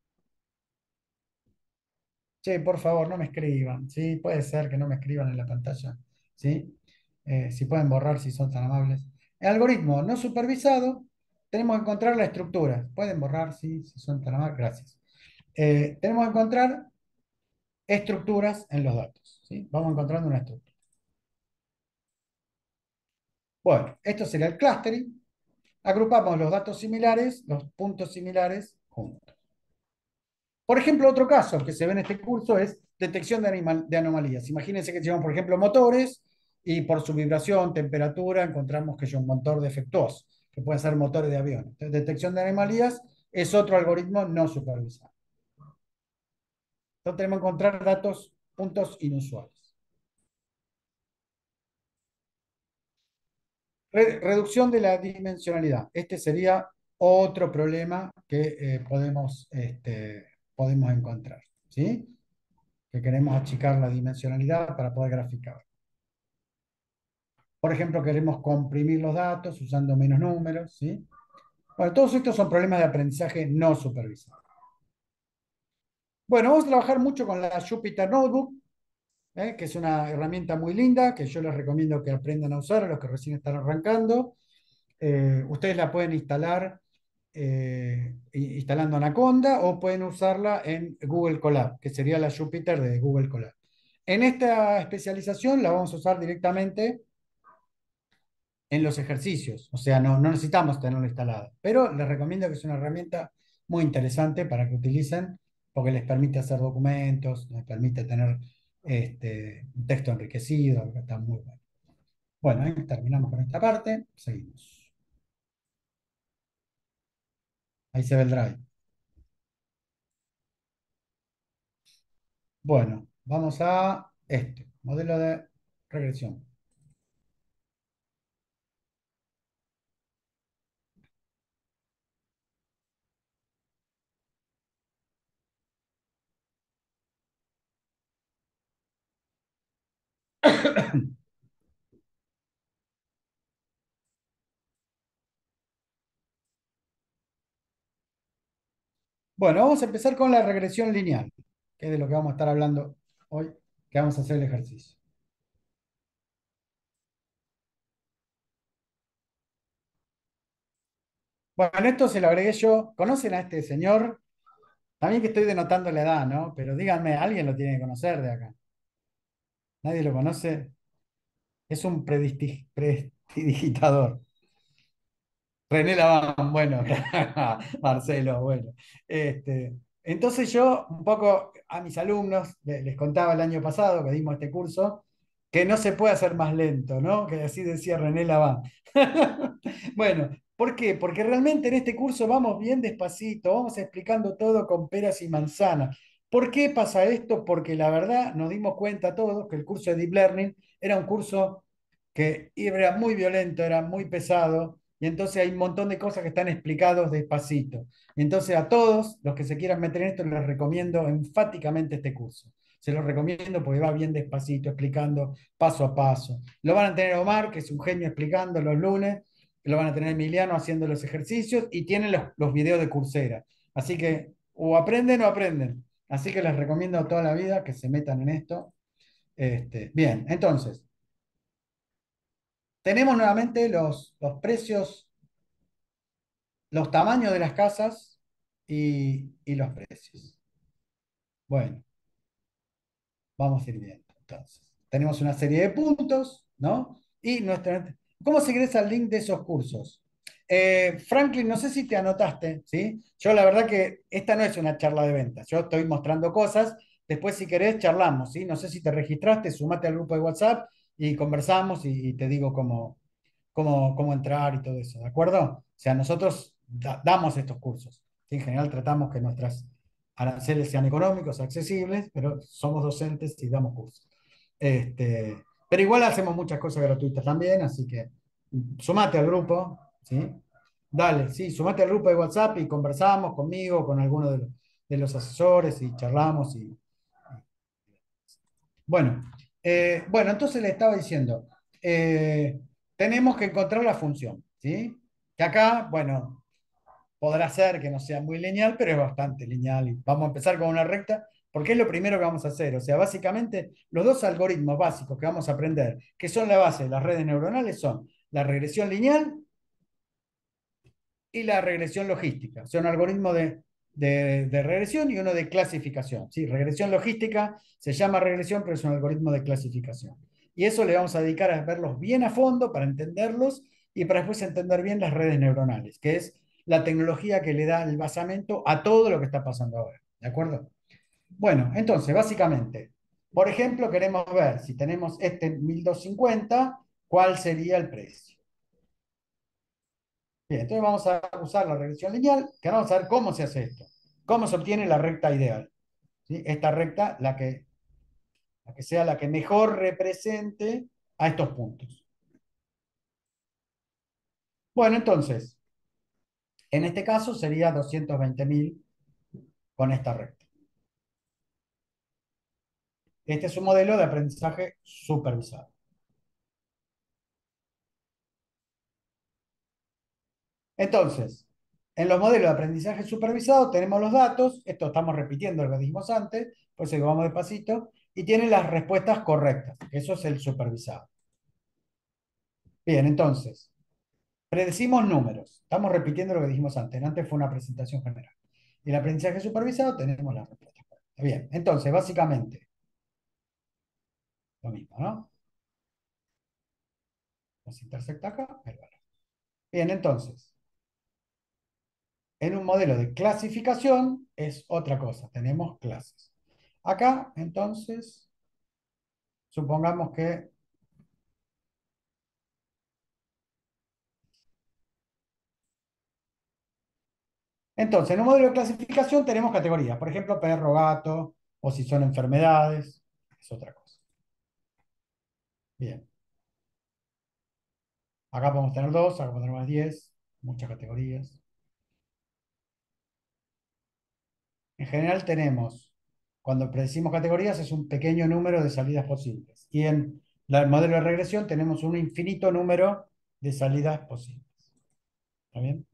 Speaker 1: che, por favor, no me escriban, ¿sí? Puede ser que no me escriban en la pantalla, ¿sí? Eh, si pueden borrar, si son tan amables. El algoritmo no supervisado, tenemos que encontrar la estructura. Pueden borrar, sí, si son tan amables, gracias. Eh, tenemos que encontrar estructuras en los datos, ¿sí? Vamos encontrando una estructura. Bueno, esto sería el clustering. Agrupamos los datos similares, los puntos similares juntos. Por ejemplo, otro caso que se ve en este curso es detección de, animal- de anomalías. Imagínense que llevamos, por ejemplo, motores y por su vibración, temperatura, encontramos que es un motor defectuoso. que pueden ser motores de aviones. Entonces, detección de anomalías es otro algoritmo no supervisado. Entonces tenemos que encontrar datos, puntos inusuales. Re- reducción de la dimensionalidad. Este sería otro problema que eh, podemos, este, podemos encontrar, ¿sí? Que queremos achicar la dimensionalidad para poder graficar. Por ejemplo, queremos comprimir los datos usando menos números, ¿sí? Bueno, todos estos son problemas de aprendizaje no supervisado. Bueno, vamos a trabajar mucho con la Jupyter Notebook, ¿eh? Que es una herramienta muy linda que yo les recomiendo que aprendan a usar a los que recién están arrancando. Eh, ustedes la pueden instalar eh, i- instalando Anaconda o pueden usarla en Google Colab, que sería la Jupyter de Google Colab. En esta especialización la vamos a usar directamente en los ejercicios, o sea, no, no necesitamos tenerlo instalado, pero les recomiendo que es una herramienta muy interesante para que utilicen porque les permite hacer documentos, les permite tener este, un texto enriquecido, que está muy bueno. Bueno, ahí terminamos con esta parte, seguimos. Ahí se ve el drive. Bueno, vamos a este, modelo de regresión. Bueno, vamos a empezar con la regresión lineal, que es de lo que vamos a estar hablando hoy, que vamos a hacer el ejercicio. Bueno, esto se lo agregué yo. ¿Conocen a este señor? También que estoy denotando la edad, ¿no? Pero díganme, alguien lo tiene que conocer de acá. ¿Nadie lo conoce? Es un predisti- prestidigitador. René Laván, bueno, Marcelo, bueno. Este, entonces yo un poco a mis alumnos le- les contaba el año pasado que dimos este curso que no se puede hacer más lento, ¿no? Que así decía René Laván. Bueno, ¿por qué? Porque realmente en este curso vamos bien despacito, vamos explicando todo con peras y manzanas. ¿Por qué pasa esto? Porque la verdad nos dimos cuenta todos que el curso de Deep Learning era un curso que era muy violento, era muy pesado, y entonces hay un montón de cosas que están explicados despacito. Y entonces a todos los que se quieran meter en esto les recomiendo enfáticamente este curso. Se los recomiendo porque va bien despacito, explicando paso a paso. Lo van a tener Omar, que es un genio explicando los lunes, lo van a tener Emiliano haciendo los ejercicios y tienen los, los videos de Coursera. Así que o aprenden o aprenden. Así que les recomiendo toda la vida que se metan en esto. Este, bien, entonces, tenemos nuevamente los, los precios, los tamaños de las casas y, y los precios. Bueno, vamos a ir viendo. Entonces, tenemos una serie de puntos, ¿no? Y nuestra... ¿Cómo se ingresa al link de esos cursos? Eh, Franklin, no sé si te anotaste, ¿sí? Yo la verdad que esta no es una charla de ventas, yo estoy mostrando cosas, después si querés charlamos, ¿sí? No sé si te registraste, sumate al grupo de WhatsApp y conversamos y, y te digo cómo, cómo, cómo entrar y todo eso, ¿de acuerdo? O sea, nosotros da- damos estos cursos, ¿sí? En general tratamos que nuestras aranceles sean económicos, accesibles, pero somos docentes y damos cursos. Este, pero igual hacemos muchas cosas gratuitas también, así que mm, sumate al grupo, ¿sí? Dale, sí, sumate al grupo de WhatsApp y conversamos conmigo, con alguno de los, de los asesores y charlamos. Y, bueno, eh, bueno, entonces le estaba diciendo, eh, tenemos que encontrar la función, ¿sí? Que acá, bueno, podrá ser que no sea muy lineal, pero es bastante lineal. Y vamos a empezar con una recta, porque es lo primero que vamos a hacer. O sea, básicamente, los dos algoritmos básicos que vamos a aprender, que son la base de las redes neuronales, son la regresión lineal y la regresión logística. O sea, un algoritmo de, de, de regresión y uno de clasificación. ¿Sí? Regresión logística se llama regresión, pero es un algoritmo de clasificación. Y eso le vamos a dedicar a verlos bien a fondo para entenderlos y para después entender bien las redes neuronales, que es la tecnología que le da el basamento a todo lo que está pasando ahora. ¿De acuerdo? Bueno, entonces, básicamente, por ejemplo, queremos ver si tenemos este mil doscientos cincuenta, ¿cuál sería el precio? Bien, entonces vamos a usar la regresión lineal, que ahora vamos a ver cómo se hace esto. Cómo se obtiene la recta ideal. ¿Sí? Esta recta, la que, la que sea la que mejor represente a estos puntos. Bueno, entonces, en este caso sería doscientos veinte mil con esta recta. Este es un modelo de aprendizaje supervisado. Entonces, en los modelos de aprendizaje supervisado tenemos los datos, esto estamos repitiendo lo que dijimos antes, pues eso vamos despacito, y tienen las respuestas correctas. Eso es el supervisado. Bien, entonces, predecimos números. Estamos repitiendo lo que dijimos antes. Antes fue una presentación general. Y el aprendizaje supervisado tenemos las respuestas correctas. Bien, entonces, básicamente, lo mismo, ¿no? Nos intersecta acá el valor. Bien, entonces, en un modelo de clasificación es otra cosa. Tenemos clases. Acá, entonces, supongamos que, entonces, en un modelo de clasificación tenemos categorías. Por ejemplo, perro, gato, o si son enfermedades, es otra cosa. Bien. Acá podemos tener dos, acá podemos tener más diez, muchas categorías. En general tenemos, cuando predecimos categorías, es un pequeño número de salidas posibles. Y en la- el modelo de regresión tenemos un infinito número de salidas posibles. ¿Está bien?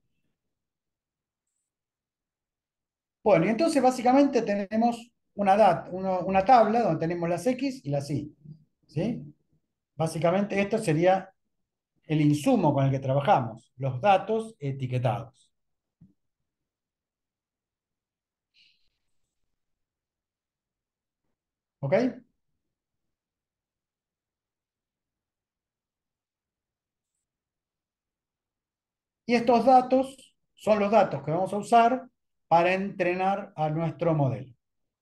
Speaker 1: Bueno, y entonces básicamente tenemos una, dat- uno- una tabla donde tenemos las X y las Y. ¿Sí? Básicamente esto sería el insumo con el que trabajamos, los datos etiquetados. ¿Ok? Y estos datos son los datos que vamos a usar para entrenar a nuestro modelo.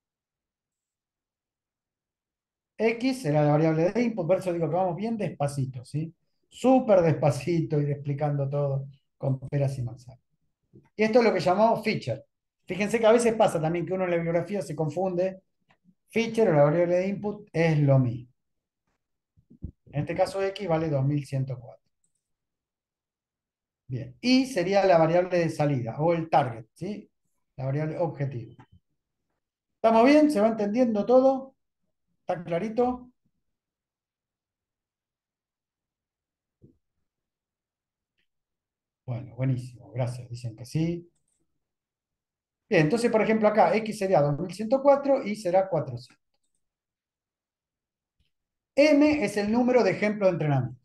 Speaker 1: X será la variable de input, por eso digo que vamos bien despacito, ¿sí? Súper despacito, ir explicando todo con peras y manzanas. Y esto es lo que llamamos feature. Fíjense que a veces pasa también que uno en la bibliografía se confunde. Feature o la variable de input es lo mismo. En este caso X vale dos mil ciento cuatro. Bien. Y sería la variable de salida o el target, ¿sí? La variable objetivo. ¿Estamos bien? ¿Se va entendiendo todo? ¿Está clarito? Bueno, buenísimo. Gracias. Dicen que sí. Bien, entonces, por ejemplo, acá X sería dos mil ciento cuatro y será cuatrocientos. M es el número de ejemplo de entrenamiento.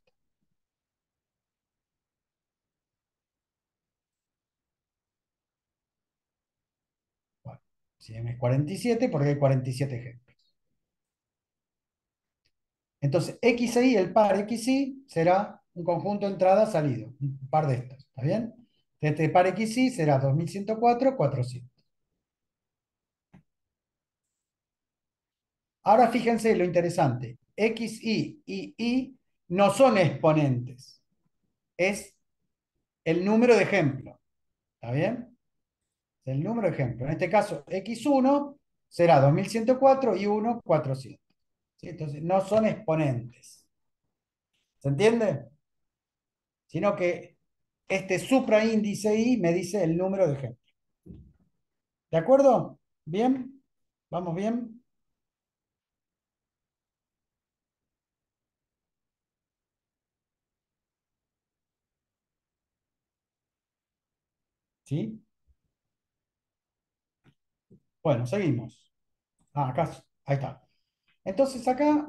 Speaker 1: Bueno, si M es cuarenta y siete, porque hay cuarenta y siete ejemplos. Entonces, X e Y, el par X Y, será un conjunto entrada-salido, un par de estos. ¿Está bien? Este par X Y será dos mil ciento cuatro, cuatrocientos. Ahora fíjense lo interesante. X, Y y Y no son exponentes. Es el número de ejemplo. ¿Está bien? Es el número de ejemplo. En este caso, X uno será dos mil ciento cuatro y uno, cuatrocientos. ¿Sí? Entonces, no son exponentes. ¿Se entiende? Sino que este supraíndice I me dice el número de ejemplo. ¿De acuerdo? ¿Bien? ¿Vamos bien? ¿Sí? Bueno, seguimos. Ah, acá, ahí está. Entonces acá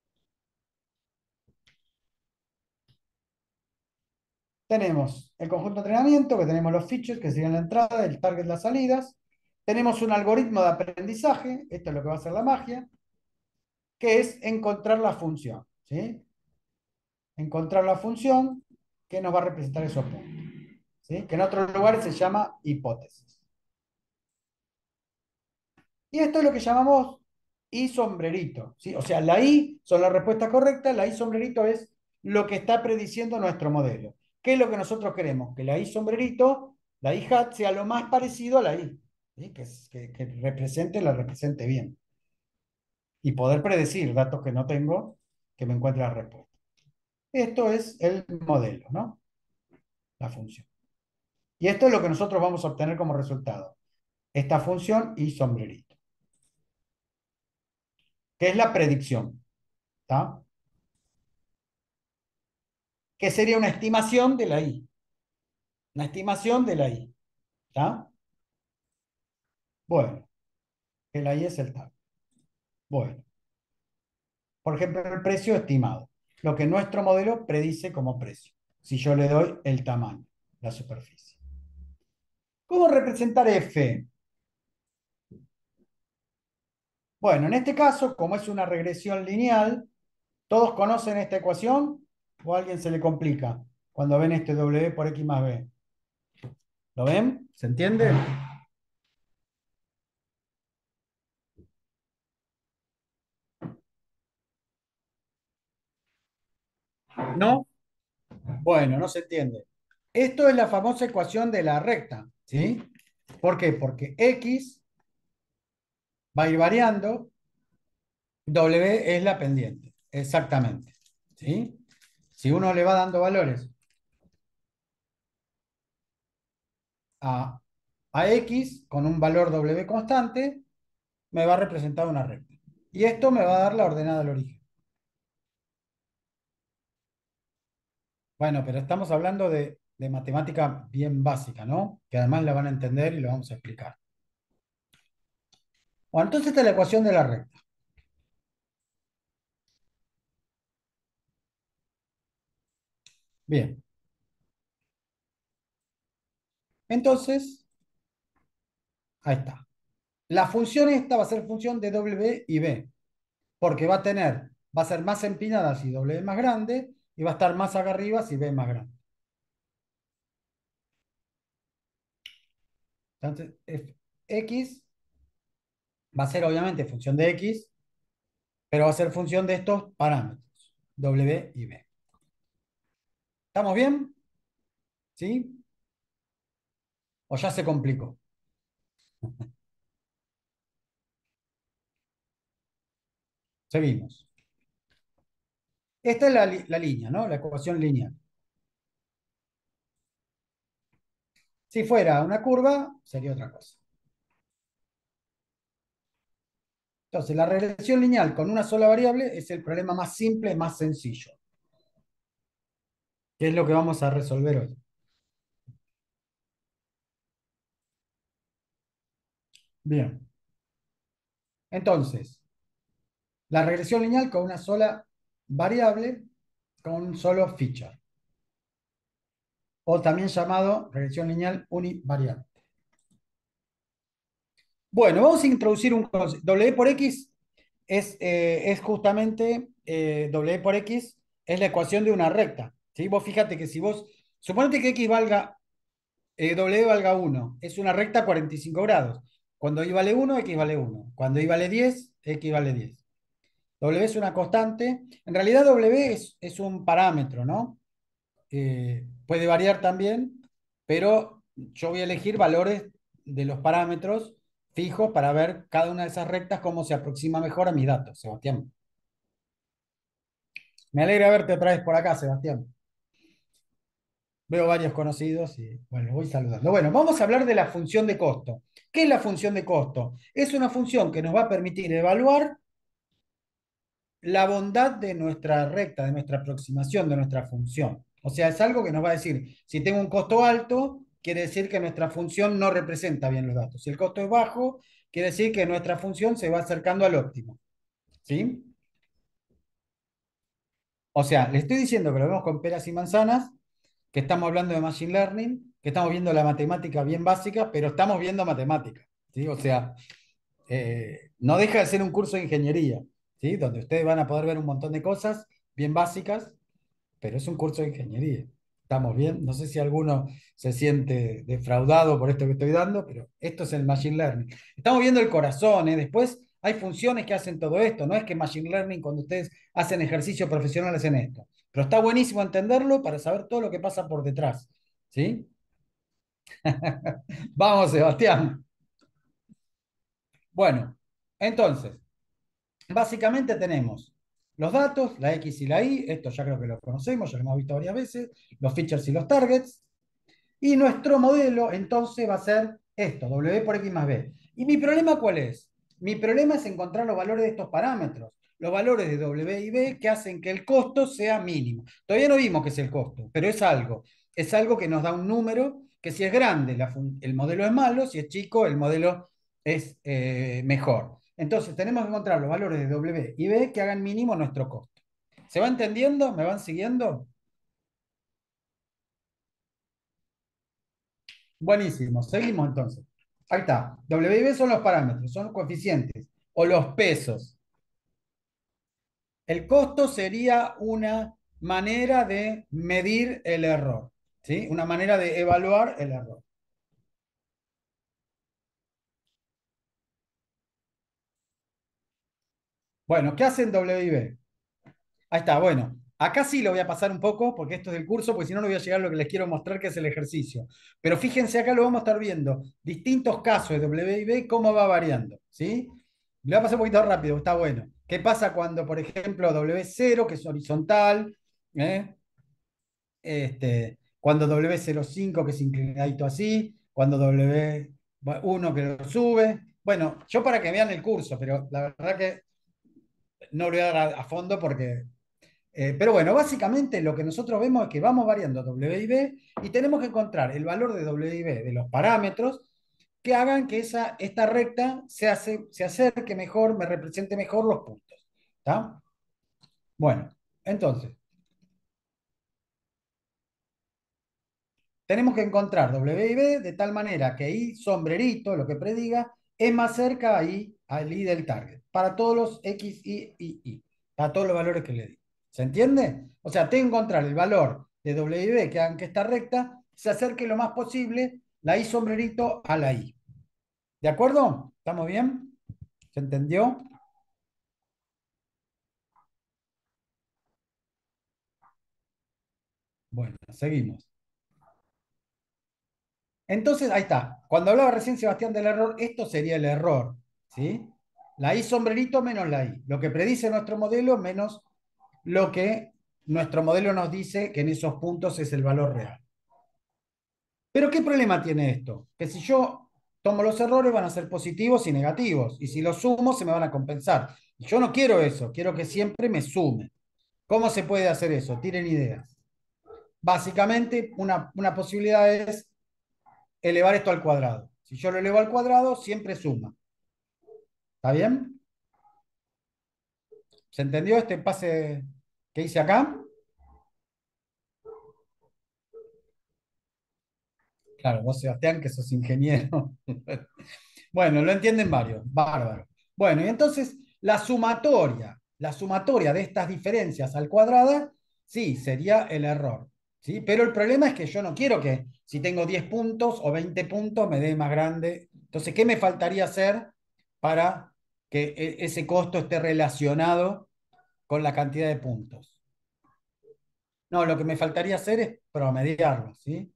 Speaker 1: tenemos el conjunto de entrenamiento, que tenemos los features, que serían la entrada, el target, las salidas. Tenemos un algoritmo de aprendizaje, esto es lo que va a hacer la magia, que es encontrar la función, ¿sí? Encontrar la función que nos va a representar esos puntos, ¿sí? Que en otros lugares se llama hipótesis. Y esto es lo que llamamos I sombrerito, ¿sí? O sea, la I son la respuesta correcta, la I sombrerito es lo que está prediciendo nuestro modelo. ¿Qué es lo que nosotros queremos? Que la i sombrerito, la i hat, sea lo más parecido a la i, ¿sí? Que, es- que, que represente, la represente bien. Y poder predecir datos que no tengo, que me encuentre la respuesta. Esto es el modelo, ¿no? La función. Y esto es lo que nosotros vamos a obtener como resultado. Esta función y sombrerito, que es la predicción, ¿está? Que sería una estimación de la i. Una estimación de la i, ¿está? Bueno, que la i es el tal. Bueno, por ejemplo, el precio estimado, lo que nuestro modelo predice como precio, si yo le doy el tamaño, la superficie. ¿Cómo representar f? Bueno, en este caso, como es una regresión lineal, ¿todos conocen esta ecuación o a alguien se le complica cuando ven este w por x más b? ¿Lo ven? ¿Se entiende? ¿No? Bueno, no se entiende. Esto es la famosa ecuación de la recta, ¿sí? ¿Por qué? Porque x va a ir variando, w es la pendiente, exactamente, ¿sí? Si uno le va dando valores a, a x con un valor w constante, me va a representar una recta. Y esto me va a dar la ordenada del origen. Bueno, pero estamos hablando de, de matemática bien básica, ¿no? Que además la van a entender y lo vamos a explicar. Bueno, entonces esta es la ecuación de la recta. Bien, entonces, ahí está. La función esta va a ser función de w y b, porque va a tener, va a ser más empinada si w es más grande y va a estar más acá arriba si b es más grande. Entonces, f- x va a ser obviamente función de x, pero va a ser función de estos parámetros, w y b. ¿Estamos bien? ¿Sí? ¿O ya se complicó? Seguimos. Esta es la, li- la línea, ¿no? La ecuación lineal. Si fuera una curva, sería otra cosa. Entonces, la regresión lineal con una sola variable es el problema más simple, más sencillo, que es lo que vamos a resolver hoy. Bien. Entonces, la regresión lineal con una sola variable, con un solo feature, o también llamado regresión lineal univariante. Bueno, vamos a introducir un concepto. W por X es, eh, es justamente eh, W por X es la ecuación de una recta. ¿Sí? Vos fíjate que si vos, suponete que X valga, eh, W valga uno, es una recta a cuarenta y cinco grados. Cuando Y vale uno, X vale uno. Cuando Y vale diez, X vale diez. W es una constante. En realidad W es, es un parámetro, ¿no? Eh, puede variar también, pero yo voy a elegir valores de los parámetros fijos para ver cada una de esas rectas cómo se aproxima mejor a mis datos, Sebastián. Me alegra verte otra vez por acá, Sebastián. Veo varios conocidos y bueno, voy saludando. Bueno, vamos a hablar de la función de costo. ¿Qué es la función de costo? Es una función que nos va a permitir evaluar la bondad de nuestra recta, de nuestra aproximación, de nuestra función. O sea, es algo que nos va a decir, si tengo un costo alto, quiere decir que nuestra función no representa bien los datos. Si el costo es bajo, quiere decir que nuestra función se va acercando al óptimo. ¿Sí? O sea, le estoy diciendo que lo vemos con peras y manzanas, que estamos hablando de Machine Learning, que estamos viendo la matemática bien básica, pero estamos viendo matemática. ¿Sí? O sea, eh, no deja de ser un curso de ingeniería, ¿sí? Donde ustedes van a poder ver un montón de cosas bien básicas, pero es un curso de ingeniería. ¿Estamos bien? No sé si alguno se siente defraudado por esto que estoy dando, pero esto es el Machine Learning. Estamos viendo el corazón, ¿eh? Después hay funciones que hacen todo esto. No es que Machine Learning, cuando ustedes hacen ejercicio profesional, hacen esto. Pero está buenísimo entenderlo para saber todo lo que pasa por detrás. ¿Sí? Vamos, Sebastián. Bueno, entonces, básicamente tenemos los datos, la X y la Y, esto ya creo que lo conocemos, ya lo hemos visto varias veces, los features y los targets, y nuestro modelo entonces va a ser esto, W por X más B. ¿Y mi problema cuál es? Mi problema es encontrar los valores de estos parámetros, los valores de W y B que hacen que el costo sea mínimo. Todavía no vimos qué es el costo, pero es algo. Es algo que nos da un número que si es grande, la el modelo es malo, si es chico, el modelo es eh, mejor. Entonces tenemos que encontrar los valores de W y B que hagan mínimo nuestro costo. ¿Se va entendiendo? ¿Me van siguiendo? Buenísimo, seguimos entonces. Ahí está. W y B son los parámetros, son coeficientes o los pesos. El costo sería una manera de medir el error, ¿sí? Una manera de evaluar el error. Bueno, ¿qué hacen W y B? Ahí está, bueno. Acá sí lo voy a pasar un poco porque esto es del curso, porque si no, no voy a llegar a lo que les quiero mostrar, que es el ejercicio. Pero fíjense, acá lo vamos a estar viendo. Distintos casos de W y B, cómo va variando, ¿sí? Le voy a pasar un poquito rápido, está bueno. ¿Qué pasa cuando, por ejemplo, W cero, que es horizontal, ¿eh? Este, cuando W cero punto cinco, que es inclinadito así, cuando W uno, que lo sube? Bueno, yo para que vean el curso, pero la verdad que no lo voy a dar a, a fondo porque eh, pero bueno, básicamente lo que nosotros vemos es que vamos variando W y B y tenemos que encontrar el valor de W y B de los parámetros que hagan que esa, esta recta se, hace, se acerque mejor, me represente mejor los puntos. ¿Está? Bueno, entonces, tenemos que encontrar W y B de tal manera que I sombrerito, lo que prediga, es más cerca a I, al I del target, para todos los X, Y, Y, Y, para todos los valores que le di. ¿Se entiende? O sea, tengo que encontrar el valor de W y B que hagan que esta recta se acerque lo más posible la I sombrerito a la I. ¿De acuerdo? ¿Estamos bien? ¿Se entendió? Bueno, seguimos. Entonces, ahí está. Cuando hablaba recién Sebastián del error, esto sería el error, ¿sí? La I sombrerito menos la I. Lo que predice nuestro modelo menos lo que nuestro modelo nos dice que en esos puntos es el valor real. Pero ¿qué problema tiene esto? Que si yo tomo los errores van a ser positivos y negativos. Y si los sumo se me van a compensar. Y yo no quiero eso. Quiero que siempre me sume. ¿Cómo se puede hacer eso? Tienen ideas. Básicamente, una, una posibilidad es elevar esto al cuadrado. Si yo lo elevo al cuadrado, siempre suma. ¿Está bien? ¿Se entendió este pase que hice acá? Claro, vos, Sebastián, que sos ingeniero. Bueno, lo entienden varios. Bárbaro. Bueno, y entonces la sumatoria, la sumatoria de estas diferencias al cuadrada, sí, sería el error. ¿Sí? Pero el problema es que yo no quiero que si tengo diez puntos o veinte puntos me dé más grande. Entonces, ¿qué me faltaría hacer para que e- ese costo esté relacionado con la cantidad de puntos? No, lo que me faltaría hacer es promediarlo, ¿sí?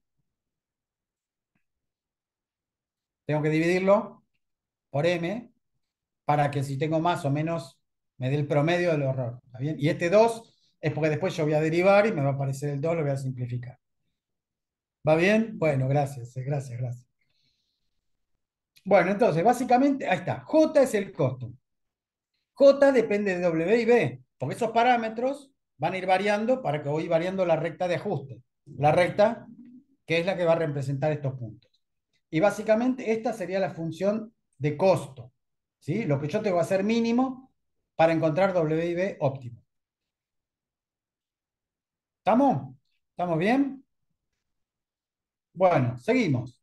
Speaker 1: Tengo que dividirlo por m para que si tengo más o menos me dé el promedio del error. ¿Está bien? Y este dos es porque después yo voy a derivar y me va a aparecer el dos, lo voy a simplificar. ¿Va bien? Bueno, gracias, eh, gracias, gracias. Bueno, entonces, básicamente, ahí está. J es el costo. J depende de W y B, porque esos parámetros van a ir variando para que voy variando la recta de ajuste. La recta que es la que va a representar estos puntos. Y básicamente esta sería la función de costo, ¿sí? Lo que yo tengo que hacer mínimo para encontrar W y B óptimo. ¿Estamos? ¿Estamos bien? Bueno, seguimos.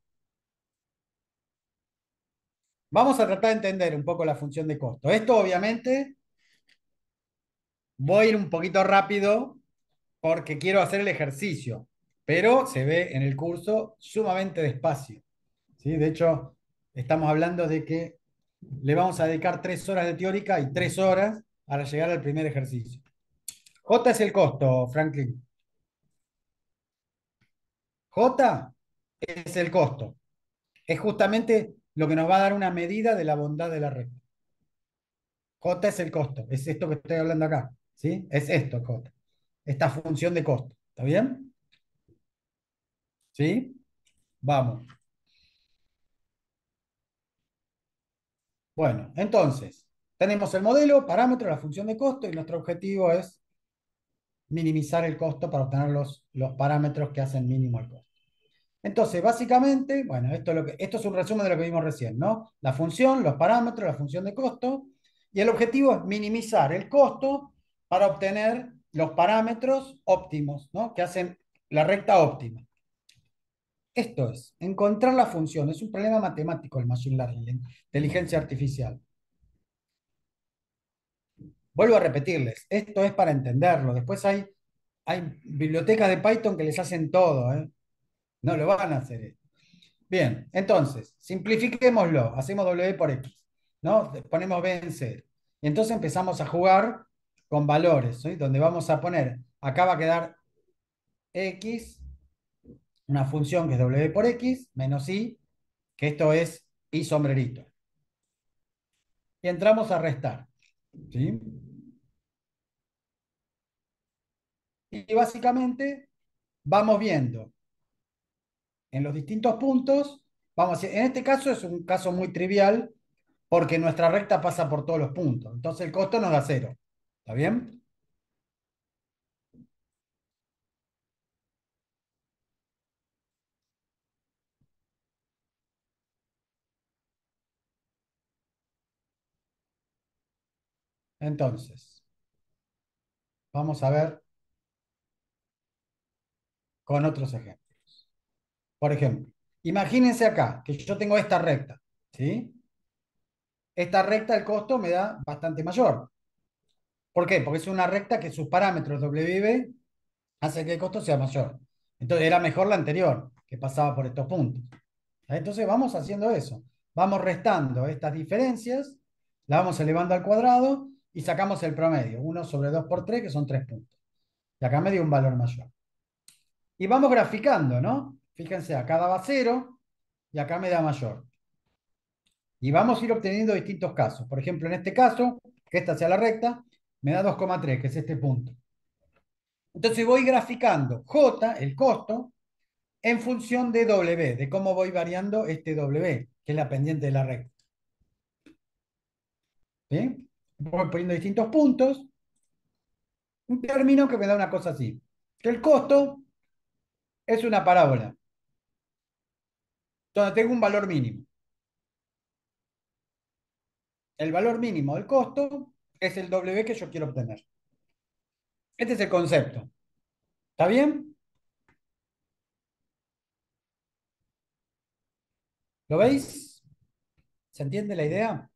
Speaker 1: Vamos a tratar de entender un poco la función de costo. Esto obviamente voy a ir un poquito rápido porque quiero hacer el ejercicio, pero se ve en el curso sumamente despacio, ¿sí? De hecho, estamos hablando de que le vamos a dedicar tres horas de teórica y tres horas para llegar al primer ejercicio. J es el costo, Franklin. J es el costo. Es justamente lo que nos va a dar una medida de la bondad de la recta. J es el costo. Es esto que estoy hablando acá. ¿Sí? Es esto, J. Esta función de costo. ¿Está bien? ¿Sí? Vamos. Bueno, entonces, tenemos el modelo, parámetro, la función de costo y nuestro objetivo es minimizar el costo para obtener los, los parámetros que hacen mínimo el costo. Entonces, básicamente, bueno, esto es, lo que, esto es un resumen de lo que vimos recién, ¿no? La función, los parámetros, la función de costo, y el objetivo es minimizar el costo para obtener los parámetros óptimos, ¿no? Que hacen la recta óptima. Esto es, encontrar la función. Es un problema matemático el Machine Learning, la inteligencia artificial. Vuelvo a repetirles, esto es para entenderlo. Después hay, hay bibliotecas de Python que les hacen todo, ¿eh? No lo van a hacer. Bien, entonces, simplifiquémoslo. Hacemos W por X, ¿no? Ponemos B en cero. Y entonces empezamos a jugar con valores, ¿sí? Donde vamos a poner, acá va a quedar X, una función que es W por X, menos Y, que esto es Y sombrerito. Y entramos a restar, ¿sí? Y básicamente vamos viendo en los distintos puntos, vamos a decir, en este caso es un caso muy trivial porque nuestra recta pasa por todos los puntos. Entonces el costo nos da cero. ¿Está bien? Entonces, vamos a ver con otros ejemplos. Por ejemplo, imagínense acá que yo tengo esta recta, ¿sí? Esta recta, el costo me da bastante mayor. ¿Por qué? Porque es una recta que sus parámetros W y B hacen que el costo sea mayor. Entonces era mejor la anterior, que pasaba por estos puntos. Entonces vamos haciendo eso. Vamos restando estas diferencias, la vamos elevando al cuadrado y sacamos el promedio. Uno sobre dos por tres, que son tres puntos. Y acá me dio un valor mayor. Y vamos graficando, ¿no? Fíjense, acá daba cero y acá me da mayor. Y vamos a ir obteniendo distintos casos. Por ejemplo, en este caso, que esta sea la recta, me da dos coma tres, que es este punto. Entonces voy graficando J, el costo, en función de W, de cómo voy variando este W, que es la pendiente de la recta. ¿Sí? Voy poniendo distintos puntos, un término que me da una cosa así, que el costo es una parábola, donde tengo un valor mínimo. El valor mínimo del costo es el W que yo quiero obtener. Este es el concepto. ¿Está bien? ¿Lo veis? ¿Se entiende la idea?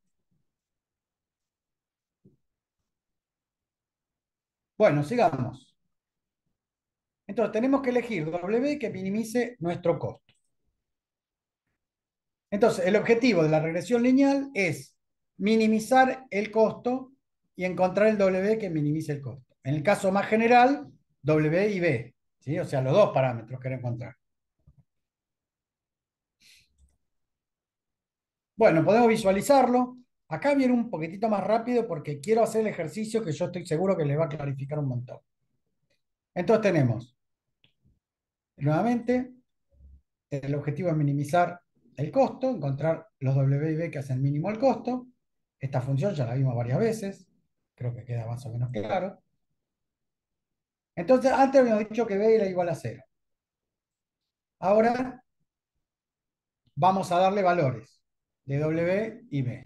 Speaker 1: Bueno, sigamos. Entonces, tenemos que elegir W que minimice nuestro costo. Entonces, el objetivo de la regresión lineal es minimizar el costo y encontrar el W que minimice el costo. En el caso más general, W y B, ¿sí? O sea, los dos parámetros que encontrar. Bueno, podemos visualizarlo. Acá viene un poquitito más rápido porque quiero hacer el ejercicio que yo estoy seguro que les va a clarificar un montón. Entonces tenemos, nuevamente, el objetivo es minimizar el costo, encontrar los W y B que hacen mínimo el costo. Esta función ya la vimos varias veces, creo que queda más o menos claro. Entonces, antes habíamos dicho que B era igual a cero. Ahora vamos a darle valores de W y B.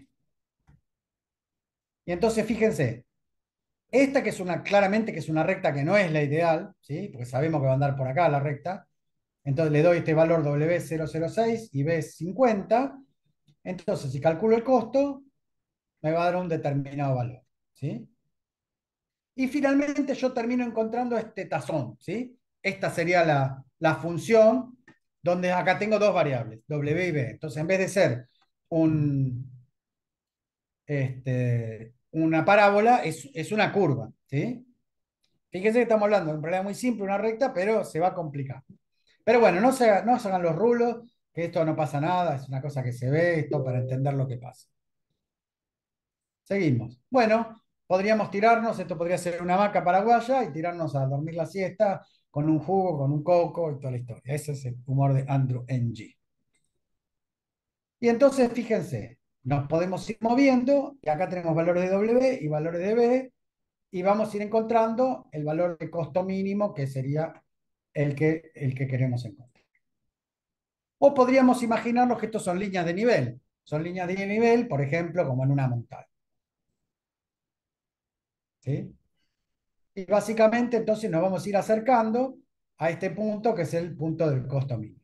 Speaker 1: Y entonces, fíjense, esta que es una, claramente que es una recta que no es la ideal, ¿sí? Porque sabemos que va a andar por acá la recta. Entonces le doy este valor W cero cero seis y B cincuenta. Entonces, si calculo el costo, me va a dar un determinado valor, ¿sí? Y finalmente yo termino encontrando este tazón, ¿sí? Esta sería la, la función donde acá tengo dos variables, W y B. Entonces, en vez de ser un, este, una parábola, es, es una curva, ¿sí? Fíjense que estamos hablando de un problema muy simple, una recta, pero se va a complicar. Pero bueno, no se, no se hagan los rulos, que esto no pasa nada, es una cosa que se ve, esto para entender lo que pasa. Seguimos. Bueno, podríamos tirarnos, esto podría ser una hamaca paraguaya y tirarnos a dormir la siesta con un jugo, con un coco y toda la historia. Ese es el humor de Andrew Ng. Y entonces, fíjense, nos podemos ir moviendo, y acá tenemos valores de W y valores de B, y vamos a ir encontrando el valor de costo mínimo, que sería el que, el que queremos encontrar. O podríamos imaginarnos que estos son líneas de nivel. Son líneas de nivel, por ejemplo, como en una montaña. ¿Sí? Y básicamente entonces nos vamos a ir acercando a este punto que es el punto del costo mínimo.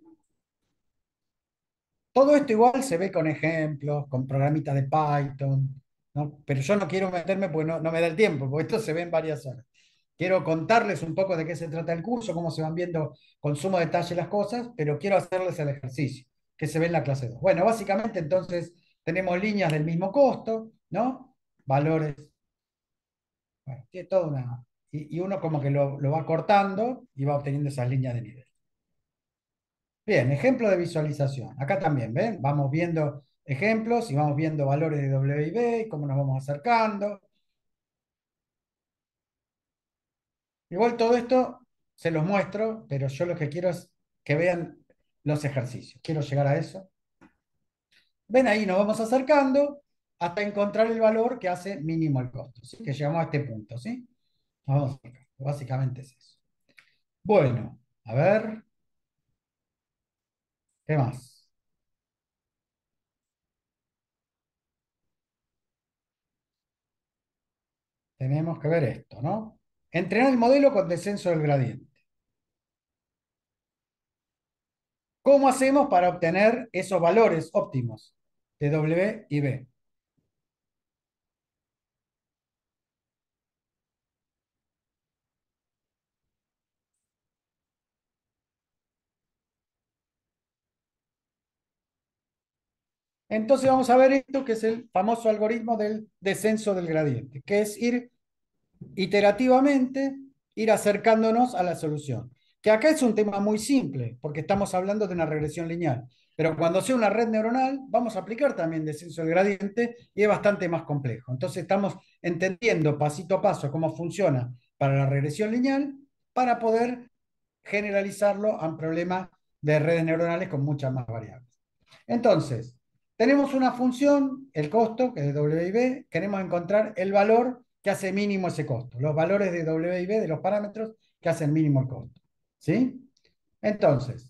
Speaker 1: Todo esto igual se ve con ejemplos, con programitas de Python, ¿no? Pero yo no quiero meterme porque no, no me da el tiempo, porque esto se ve en varias horas. Quiero contarles un poco de qué se trata el curso, cómo se van viendo con sumo detalle las cosas, pero quiero hacerles el ejercicio que se ve en la clase dos. Bueno, básicamente entonces tenemos líneas del mismo costo, ¿no? Valores, bueno, tiene toda una... Y, y uno como que lo, lo va cortando y va obteniendo esas líneas de nivel. Bien, ejemplo de visualización. Acá también, ¿ven? Vamos viendo ejemplos y vamos viendo valores de W y B y cómo nos vamos acercando. Igual todo esto se los muestro, pero yo lo que quiero es que vean los ejercicios. Quiero llegar a eso. Ven ahí, nos vamos acercando hasta encontrar el valor que hace mínimo el costo, ¿sí? Que llegamos a este punto, ¿sí? Nos vamos acercando. Básicamente es eso. Bueno, a ver, ¿qué más? Tenemos que ver esto, ¿no? Entrenar el modelo con descenso del gradiente. ¿Cómo hacemos para obtener esos valores óptimos de W y B? Entonces vamos a ver esto que es el famoso algoritmo del descenso del gradiente, que es ir iterativamente, ir acercándonos a la solución. Que acá es un tema muy simple, porque estamos hablando de una regresión lineal. Pero cuando sea una red neuronal, vamos a aplicar también descenso del gradiente y es bastante más complejo. Entonces estamos entendiendo pasito a paso cómo funciona para la regresión lineal para poder generalizarlo a un problema de redes neuronales con muchas más variables. Entonces, tenemos una función, el costo, que es de W y B, queremos encontrar el valor que hace mínimo ese costo, los valores de W y B de los parámetros que hacen mínimo el costo. ¿Sí? Entonces,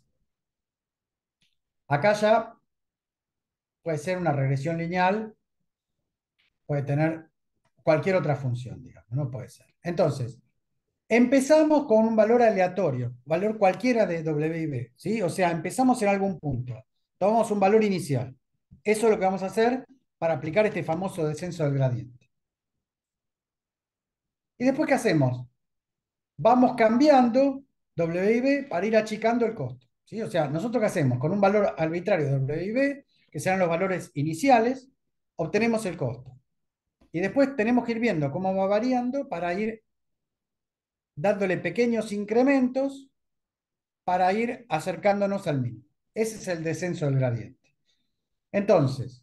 Speaker 1: acá ya puede ser una regresión lineal, puede tener cualquier otra función, digamos, no puede ser. Entonces, empezamos con un valor aleatorio, valor cualquiera de W y B, ¿sí? O sea, empezamos en algún punto, tomamos un valor inicial. Eso es lo que vamos a hacer para aplicar este famoso descenso del gradiente. ¿Y después qué hacemos? Vamos cambiando W y B para ir achicando el costo, ¿sí? O sea, nosotros qué hacemos? Con un valor arbitrario de W y B, que serán los valores iniciales, obtenemos el costo. Y después tenemos que ir viendo cómo va variando para ir dándole pequeños incrementos para ir acercándonos al mínimo. Ese es el descenso del gradiente. Entonces,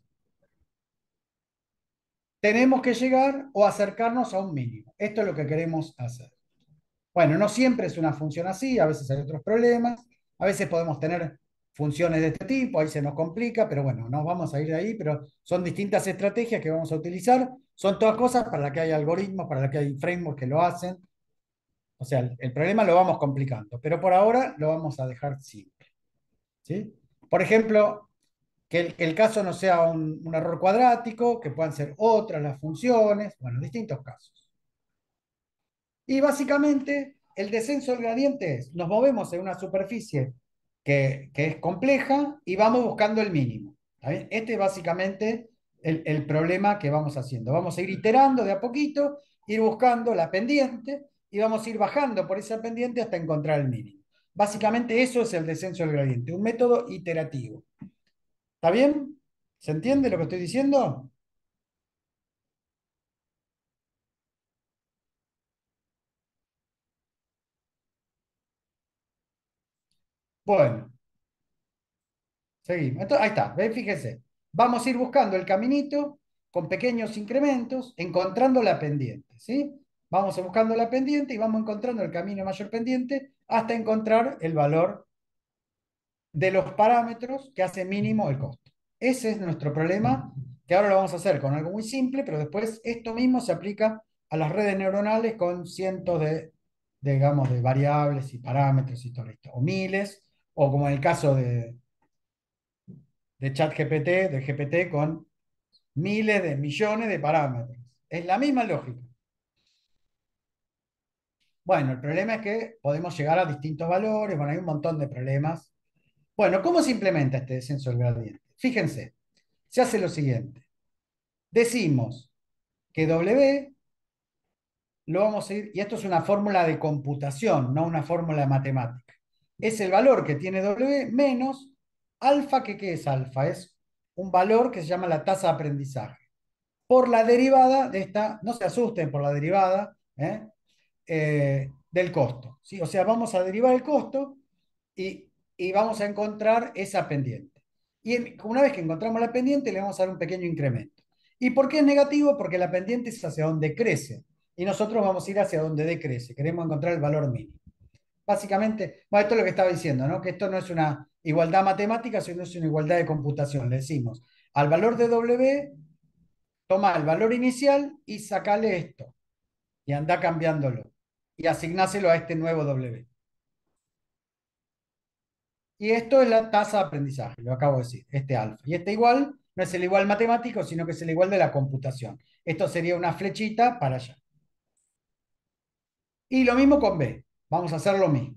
Speaker 1: tenemos que llegar o acercarnos a un mínimo. Esto es lo que queremos hacer. Bueno, no siempre es una función así, a veces hay otros problemas, a veces podemos tener funciones de este tipo, ahí se nos complica, pero bueno, no vamos a ir de ahí, pero son distintas estrategias que vamos a utilizar, son todas cosas para las que hay algoritmos, para las que hay frameworks que lo hacen, o sea, el, el problema lo vamos complicando, pero por ahora lo vamos a dejar simple, ¿sí? Por ejemplo, que el, que el caso no sea un, un error cuadrático, que puedan ser otras las funciones, bueno, distintos casos. Y básicamente el descenso del gradiente es, nos movemos en una superficie que, que es compleja y vamos buscando el mínimo. ¿Está bien? Este es básicamente el, el problema que vamos haciendo. Vamos a ir iterando de a poquito, ir buscando la pendiente y vamos a ir bajando por esa pendiente hasta encontrar el mínimo. Básicamente eso es el descenso del gradiente, un método iterativo. ¿Está bien? ¿Se entiende lo que estoy diciendo? Bueno, seguimos. Entonces, ahí está, ¿ven? Fíjese. Vamos a ir buscando el caminito con pequeños incrementos, encontrando la pendiente, ¿sí? Vamos a buscando la pendiente y vamos encontrando el camino mayor pendiente hasta encontrar el valor de los parámetros que hace mínimo el costo. Ese es nuestro problema, que ahora lo vamos a hacer con algo muy simple, pero después esto mismo se aplica a las redes neuronales con cientos de, digamos, de variables y parámetros y todo esto, o miles, o como en el caso de, de ChatGPT, de G P T, con miles de millones de parámetros. Es la misma lógica. Bueno, el problema es que podemos llegar a distintos valores, bueno, hay un montón de problemas. Bueno, ¿cómo se implementa este descenso del gradiente? Fíjense, se hace lo siguiente. Decimos que W lo vamos a ir, y esto es una fórmula de computación, no una fórmula de matemática. Es el valor que tiene W menos alfa, que ¿qué es alfa? Es un valor que se llama la tasa de aprendizaje. Por la derivada de esta, no se asusten por la derivada, ¿eh? Eh, del costo, ¿sí? O sea, vamos a derivar el costo y, y vamos a encontrar esa pendiente. Y en- una vez que encontramos la pendiente, le vamos a dar un pequeño incremento. ¿Y por qué es negativo? Porque la pendiente es hacia donde crece y nosotros vamos a ir hacia donde decrece. Queremos encontrar el valor mínimo. Básicamente, bueno, esto es lo que estaba diciendo, ¿no? Que esto no es una igualdad matemática, sino es una igualdad de computación. Le decimos, al valor de W, toma el valor inicial y sacale esto y anda cambiándolo y asignáselo a este nuevo W. Y esto es la tasa de aprendizaje, lo acabo de decir, este alfa. Y este igual no es el igual matemático, sino que es el igual de la computación. Esto sería una flechita para allá. Y lo mismo con B. Vamos a hacer lo mismo.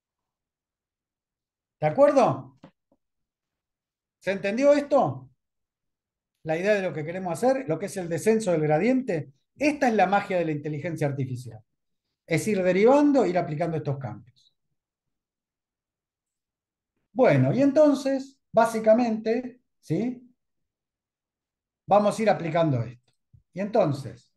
Speaker 1: ¿De acuerdo? ¿Se entendió esto? La idea de lo que queremos hacer, lo que es el descenso del gradiente. Esta es la magia de la inteligencia artificial. Es ir derivando, ir aplicando estos cambios. Bueno, y entonces, básicamente, ¿sí? Vamos a ir aplicando esto. Y entonces,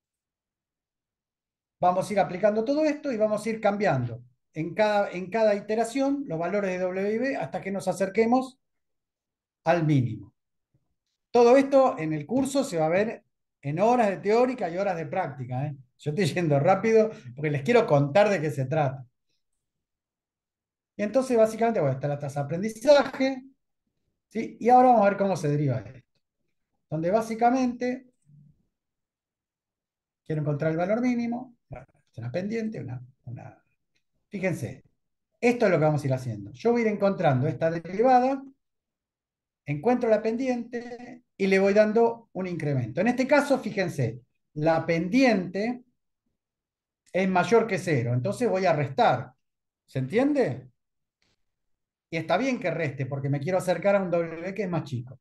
Speaker 1: vamos a ir aplicando todo esto y vamos a ir cambiando en cada, en cada iteración los valores de W y B hasta que nos acerquemos al mínimo. Todo esto en el curso se va a ver en horas de teórica y horas de práctica, ¿eh? Yo estoy yendo rápido porque les quiero contar de qué se trata. Y entonces, básicamente, bueno, está la tasa de aprendizaje, ¿sí? Y ahora vamos a ver cómo se deriva esto. Donde básicamente quiero encontrar el valor mínimo. Bueno, es una pendiente, una, una... Fíjense, esto es lo que vamos a ir haciendo. Yo voy a ir encontrando esta derivada, encuentro la pendiente y le voy dando un incremento. En este caso, fíjense, la pendiente es mayor que cero, entonces voy a restar. ¿Se entiende? Y está bien que reste porque me quiero acercar a un W que es más chico.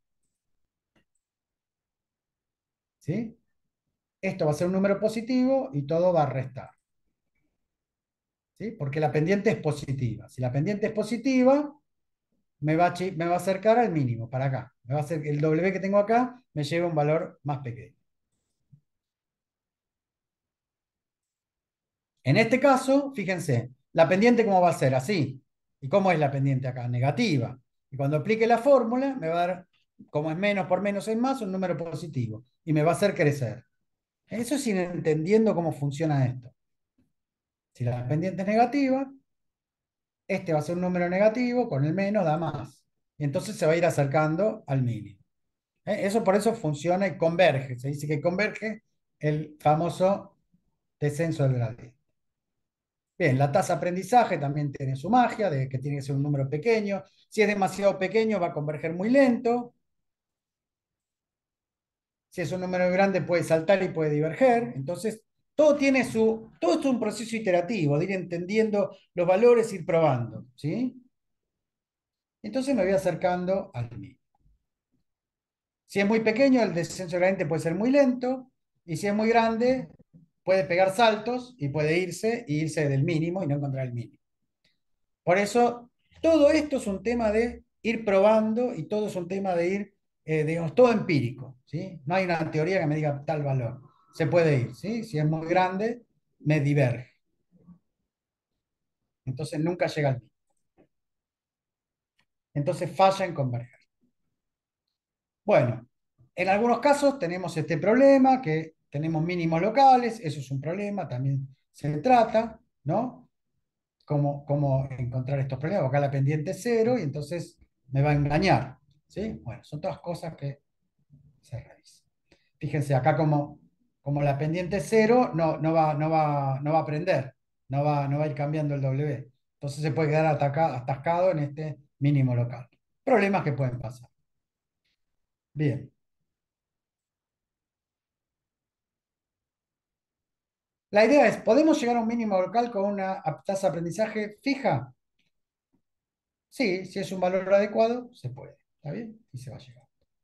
Speaker 1: ¿Sí? Esto va a ser un número positivo y todo va a restar. ¿Sí? Porque la pendiente es positiva. Si la pendiente es positiva, me va a, me va a acercar al mínimo, para acá. Me va a hacer, el W que tengo acá me lleva un valor más pequeño. En este caso, fíjense, la pendiente cómo va a ser así. ¿Y cómo es la pendiente acá? Negativa. Y cuando aplique la fórmula, me va a dar, como es menos por menos es más, un número positivo. Y me va a hacer crecer. Eso es ir entendiendo cómo funciona esto. Si la pendiente es negativa, este va a ser un número negativo, con el menos da más. Y entonces se va a ir acercando al mínimo. ¿Eh? Eso por eso funciona y converge. Se dice que converge el famoso descenso del gradiente. Bien, la tasa de aprendizaje también tiene su magia, de que tiene que ser un número pequeño. Si es demasiado pequeño, va a converger muy lento. Si es un número grande, puede saltar y puede diverger. Entonces, todo tiene su, todo es un proceso iterativo, de ir entendiendo los valores, ir probando, ¿sí? Entonces me voy acercando al mínimo. Si es muy pequeño, el descenso del gradiente puede ser muy lento, y si es muy grande, puede pegar saltos y puede irse y irse del mínimo y no encontrar el mínimo. Por eso, todo esto es un tema de ir probando y todo es un tema de ir, eh, digamos, todo empírico, ¿sí? No hay una teoría que me diga tal valor. Se puede ir, ¿sí? Si es muy grande, me diverge. Entonces nunca llega al mínimo. entonces falla en converger. Bueno, en algunos casos tenemos este problema, que tenemos mínimos locales, eso es un problema, también se trata, ¿no? Cómo, cómo encontrar estos problemas. Acá la pendiente es cero y entonces me va a engañar, ¿sí? Bueno, son todas cosas que se revisan. Fíjense, acá como, como la pendiente es cero, no, no va, no va, no va a prender, no va, no va a ir cambiando el W. Entonces se puede quedar ataca- atascado en este mínimo local. Problemas que pueden pasar. Bien. La idea es, ¿podemos llegar a un mínimo local con una tasa de aprendizaje fija? Sí, si es un valor adecuado, se puede. ¿Está bien? Y se va a llegar.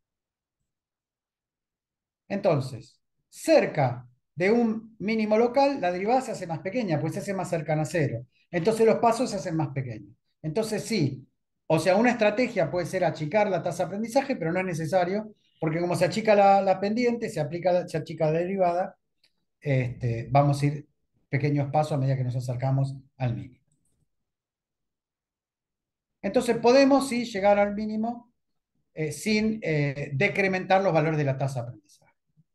Speaker 1: Entonces, cerca de un mínimo local, la derivada se hace más pequeña, pues se hace más cercana a cero. Entonces los pasos se hacen más pequeños. Entonces sí, o sea, una estrategia puede ser achicar la tasa de aprendizaje, pero no es necesario, porque como se achica la, la pendiente, se, aplica, se achica la derivada, este, vamos a ir pequeños pasos a medida que nos acercamos al mínimo. Entonces podemos sí llegar al mínimo eh, sin eh, decrementar los valores de la tasa de aprendizaje.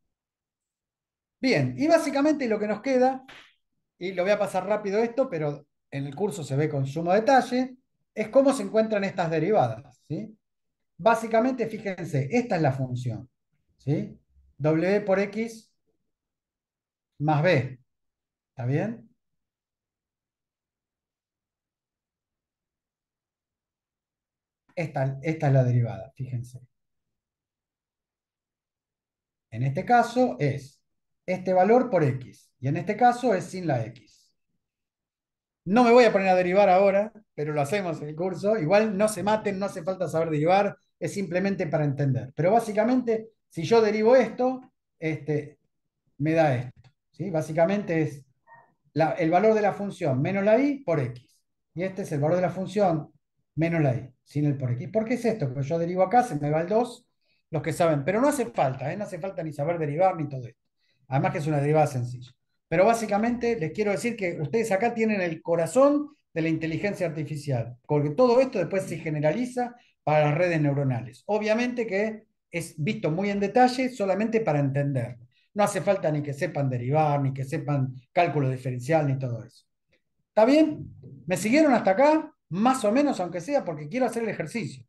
Speaker 1: Bien, y básicamente lo que nos queda, y lo voy a pasar rápido esto, pero en el curso se ve con sumo detalle, es cómo se encuentran estas derivadas, ¿sí? Básicamente, fíjense, esta es la función, ¿sí? W por X más B, ¿está bien? Esta, esta es la derivada, fíjense. En este caso es este valor por X, y en este caso es sin la X. No me voy a poner a derivar ahora, pero lo hacemos en el curso. Igual no se maten, no hace falta saber derivar, es simplemente para entender. Pero básicamente, si yo derivo esto, este, me da esto. ¿Sí? Básicamente es la- el valor de la función menos la i por x. Y este es el valor de la función menos la i, sin el por x. ¿Por qué es esto? Porque yo derivo acá, se me va el dos, los que saben. Pero no hace falta, ¿eh? No hace falta ni saber derivar ni todo esto. Además que es una derivada sencilla. Pero básicamente les quiero decir que ustedes acá tienen el corazón de la inteligencia artificial, porque todo esto después se generaliza para las redes neuronales. Obviamente que es visto muy en detalle solamente para entenderlo. No hace falta ni que sepan derivar, ni que sepan cálculo diferencial, ni todo eso. ¿Está bien? ¿Me siguieron hasta acá? Más o menos, aunque sea, porque quiero hacer el ejercicio.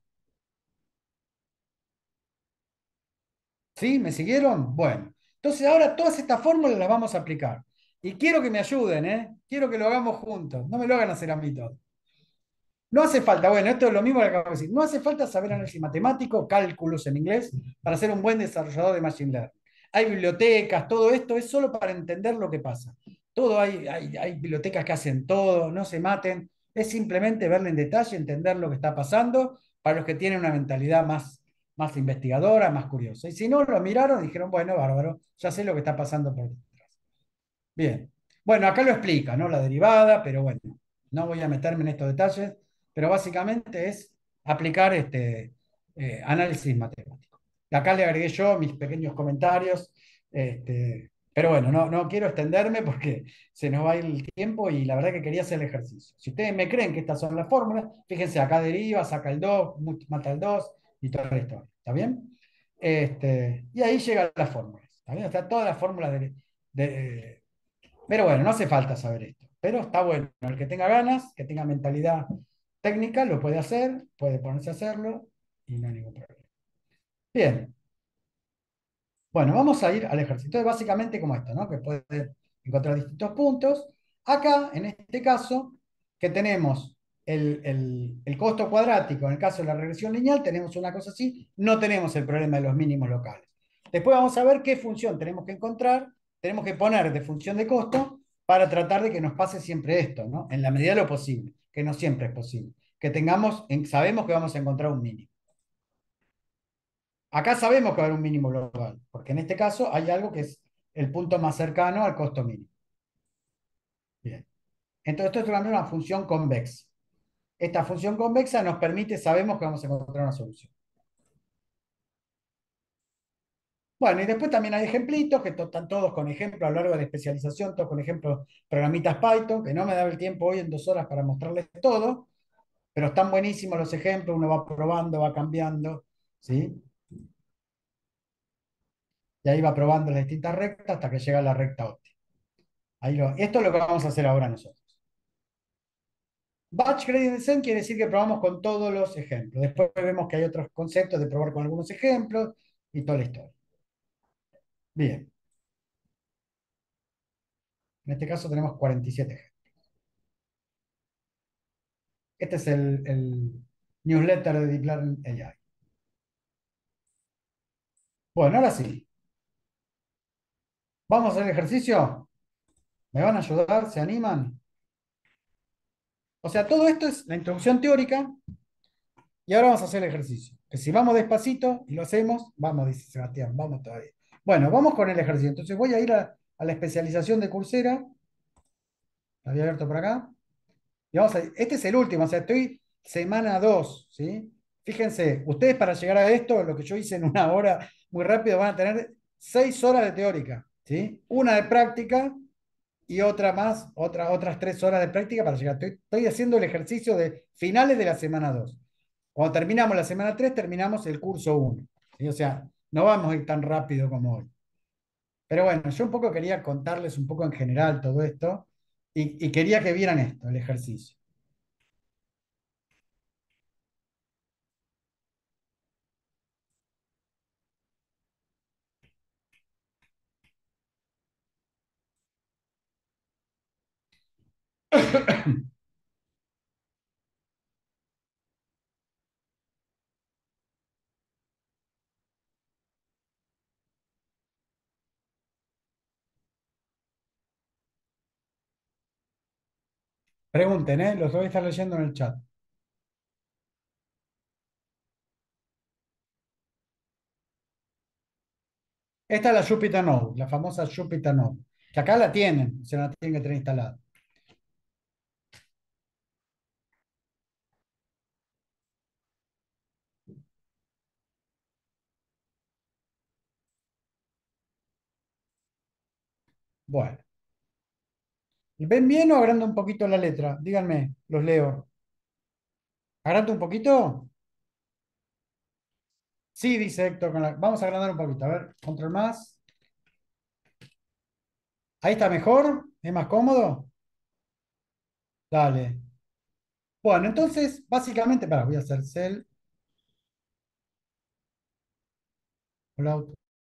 Speaker 1: ¿Sí? ¿Me siguieron? Bueno. Entonces ahora todas estas fórmulas las vamos a aplicar. Y quiero que me ayuden, ¿eh? Quiero que lo hagamos juntos. No me lo hagan hacer a mí todo. No hace falta, bueno, esto es lo mismo que acabo de decir, no hace falta saber análisis matemático, cálculos en inglés, para ser un buen desarrollador de Machine Learning. Hay bibliotecas, todo esto es solo para entender lo que pasa. Todo hay, hay, hay bibliotecas que hacen todo, no se maten, es simplemente verle en detalle, entender lo que está pasando para los que tienen una mentalidad más, más investigadora, más curiosa. Y si no, lo miraron y dijeron, bueno, bárbaro, ya sé lo que está pasando por detrás. Bien. Bueno, acá lo explica, ¿no? La derivada, pero bueno, no voy a meterme en estos detalles, pero básicamente es aplicar este eh, análisis matemático. Y acá le agregué yo mis pequeños comentarios, este, pero bueno, no, no quiero extenderme porque se nos va a ir el tiempo y la verdad que quería hacer el ejercicio. Si ustedes me creen que estas son las fórmulas, fíjense, acá deriva, saca el dos, mata el dos y toda la historia. ¿Está bien? Este, y ahí llegan las fórmulas. ¿Está bien? O sea, todas las fórmulas de, de, pero bueno, no hace falta saber esto. Pero está bueno. El que tenga ganas, que tenga mentalidad técnica, lo puede hacer, puede ponerse a hacerlo y no hay ningún problema. Bien, bueno, vamos a ir al ejercicio. Entonces, básicamente como esto, ¿no? Que puede encontrar distintos puntos. Acá, en este caso, que tenemos el, el- el costo cuadrático, en el caso de la regresión lineal, tenemos una cosa así, no tenemos el problema de los mínimos locales. Después vamos a ver qué función tenemos que encontrar, tenemos que poner de función de costo para tratar de que nos pase siempre esto, ¿no? En la medida de lo posible, que no siempre es posible. Que tengamos, en- sabemos que vamos a encontrar un mínimo. Acá sabemos que va a haber un mínimo global, porque en este caso hay algo que es el punto más cercano al costo mínimo. Bien. Entonces, esto es una función convexa. Esta función convexa nos permite, sabemos que vamos a encontrar una solución. Bueno, y después también hay ejemplitos que to- están todos con ejemplos a lo largo de la especialización, todos con ejemplos, programitas Python, que no me da el tiempo hoy en dos horas para mostrarles todo, pero están buenísimos los ejemplos, uno va probando, va cambiando, ¿sí? Y ahí va probando las distintas rectas hasta que llega a la recta óptima. Ahí lo, esto es lo que vamos a hacer ahora nosotros. Batch Gradient Descent quiere decir que probamos con todos los ejemplos. Después vemos que hay otros conceptos de probar con algunos ejemplos y toda la historia. Bien, en este caso tenemos cuarenta y siete ejemplos. Este es el, el newsletter de Deep Learning A I. Bueno, ahora sí. ¿Vamos a hacer el ejercicio? ¿Me van a ayudar? ¿Se animan? O sea, todo esto es la introducción teórica y ahora vamos a hacer el ejercicio. Que si vamos despacito y lo hacemos, vamos, dice Sebastián, vamos todavía. Bueno, vamos con el ejercicio. Entonces voy a ir a, a la especialización de Coursera. La había abierto por acá. Y vamos a, este es el último, o sea, estoy semana dos, ¿sí? Fíjense, ustedes para llegar a esto, lo que yo hice en una hora muy rápido, van a tener seis horas de teórica, ¿sí? Una de práctica y otra más, otra, otras tres horas de práctica para llegar. Estoy, estoy haciendo el ejercicio de finales de la semana dos. Cuando terminamos la semana tres, terminamos el curso uno, ¿sí? O sea, no vamos a ir tan rápido como hoy. Pero bueno, yo un poco quería contarles un poco en general todo esto y, y quería que vieran esto, el ejercicio. Pregunten, ¿eh? Los voy a estar leyendo en el chat. Esta es la Jupyter Notebook, la famosa Jupyter Notebook, que acá la tienen, se la tienen que tener instalada. Bueno, ¿ven bien o agrando un poquito la letra? Díganme, los leo. ¿Agrando un poquito? Sí, dice Héctor. con la- Vamos a agrandar un poquito. A ver, control más. Ahí está mejor. ¿Es más cómodo? Dale. Bueno, entonces, básicamente, para, voy a hacer cell. Rollout.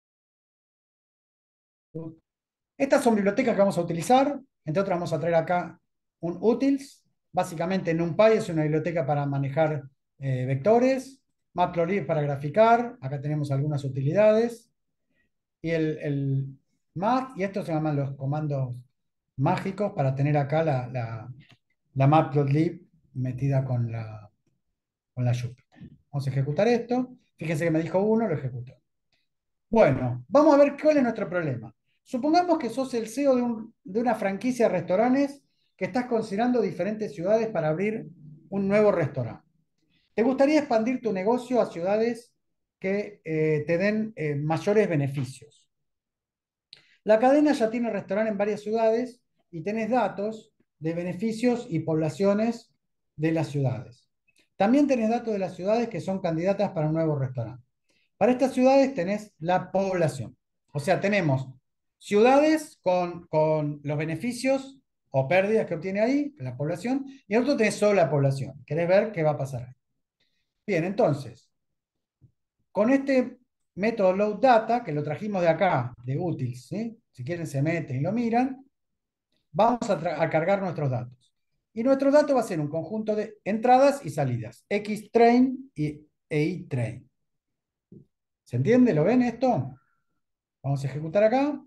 Speaker 1: Estas son bibliotecas que vamos a utilizar. Entre otras, vamos a traer acá un utils. Básicamente, NumPy es una biblioteca para manejar eh, vectores. Matplotlib para graficar. Acá tenemos algunas utilidades. Y el, el math, y estos se llaman los comandos mágicos para tener acá la, la, la matplotlib metida con la, con la Jupyter. Vamos a ejecutar esto. Fíjense que me dijo uno, lo ejecutó. Bueno, vamos a ver cuál es nuestro problema. Supongamos que sos el C E O de, un- de una franquicia de restaurantes que estás considerando diferentes ciudades para abrir un nuevo restaurante. ¿Te gustaría expandir tu negocio a ciudades que eh, te den eh, mayores beneficios? La cadena ya tiene restaurante en varias ciudades y tenés datos de beneficios y poblaciones de las ciudades. También tenés datos de las ciudades que son candidatas para un nuevo restaurante. Para estas ciudades tenés la población. O sea, tenemos ciudades con, con los beneficios o pérdidas que obtiene ahí, la población, y en otro tenés solo la población. ¿Querés ver qué va a pasar ahí? Bien, entonces, con este método load data, que lo trajimos de acá, de utils, ¿sí? Si quieren se meten y lo miran, vamos a, a cargar nuestros datos. Y nuestro dato va a ser un conjunto de entradas y salidas, Xtrain y e iTrain. ¿Se entiende? ¿Lo ven esto? Vamos a ejecutar acá.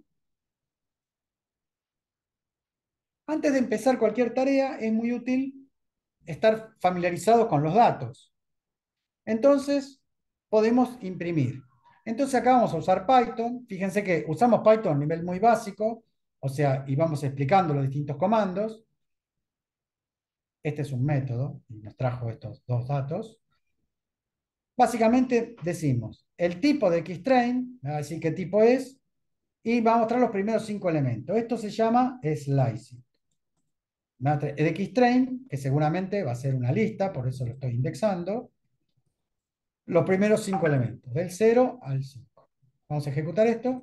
Speaker 1: Antes de empezar cualquier tarea, es muy útil estar familiarizados con los datos. Entonces, podemos imprimir. Entonces, acá vamos a usar Python. Fíjense que usamos Python a nivel muy básico, o sea, y vamos explicando los distintos comandos. Este es un método y nos trajo estos dos datos. Básicamente decimos el tipo de Xtrain, me va a decir qué tipo es, y va a mostrar los primeros cinco elementos. Esto se llama slicing. me va a traer el Xtrain, que seguramente va a ser una lista, por eso lo estoy indexando, los primeros cinco elementos, del cero al cinco. Vamos a ejecutar esto.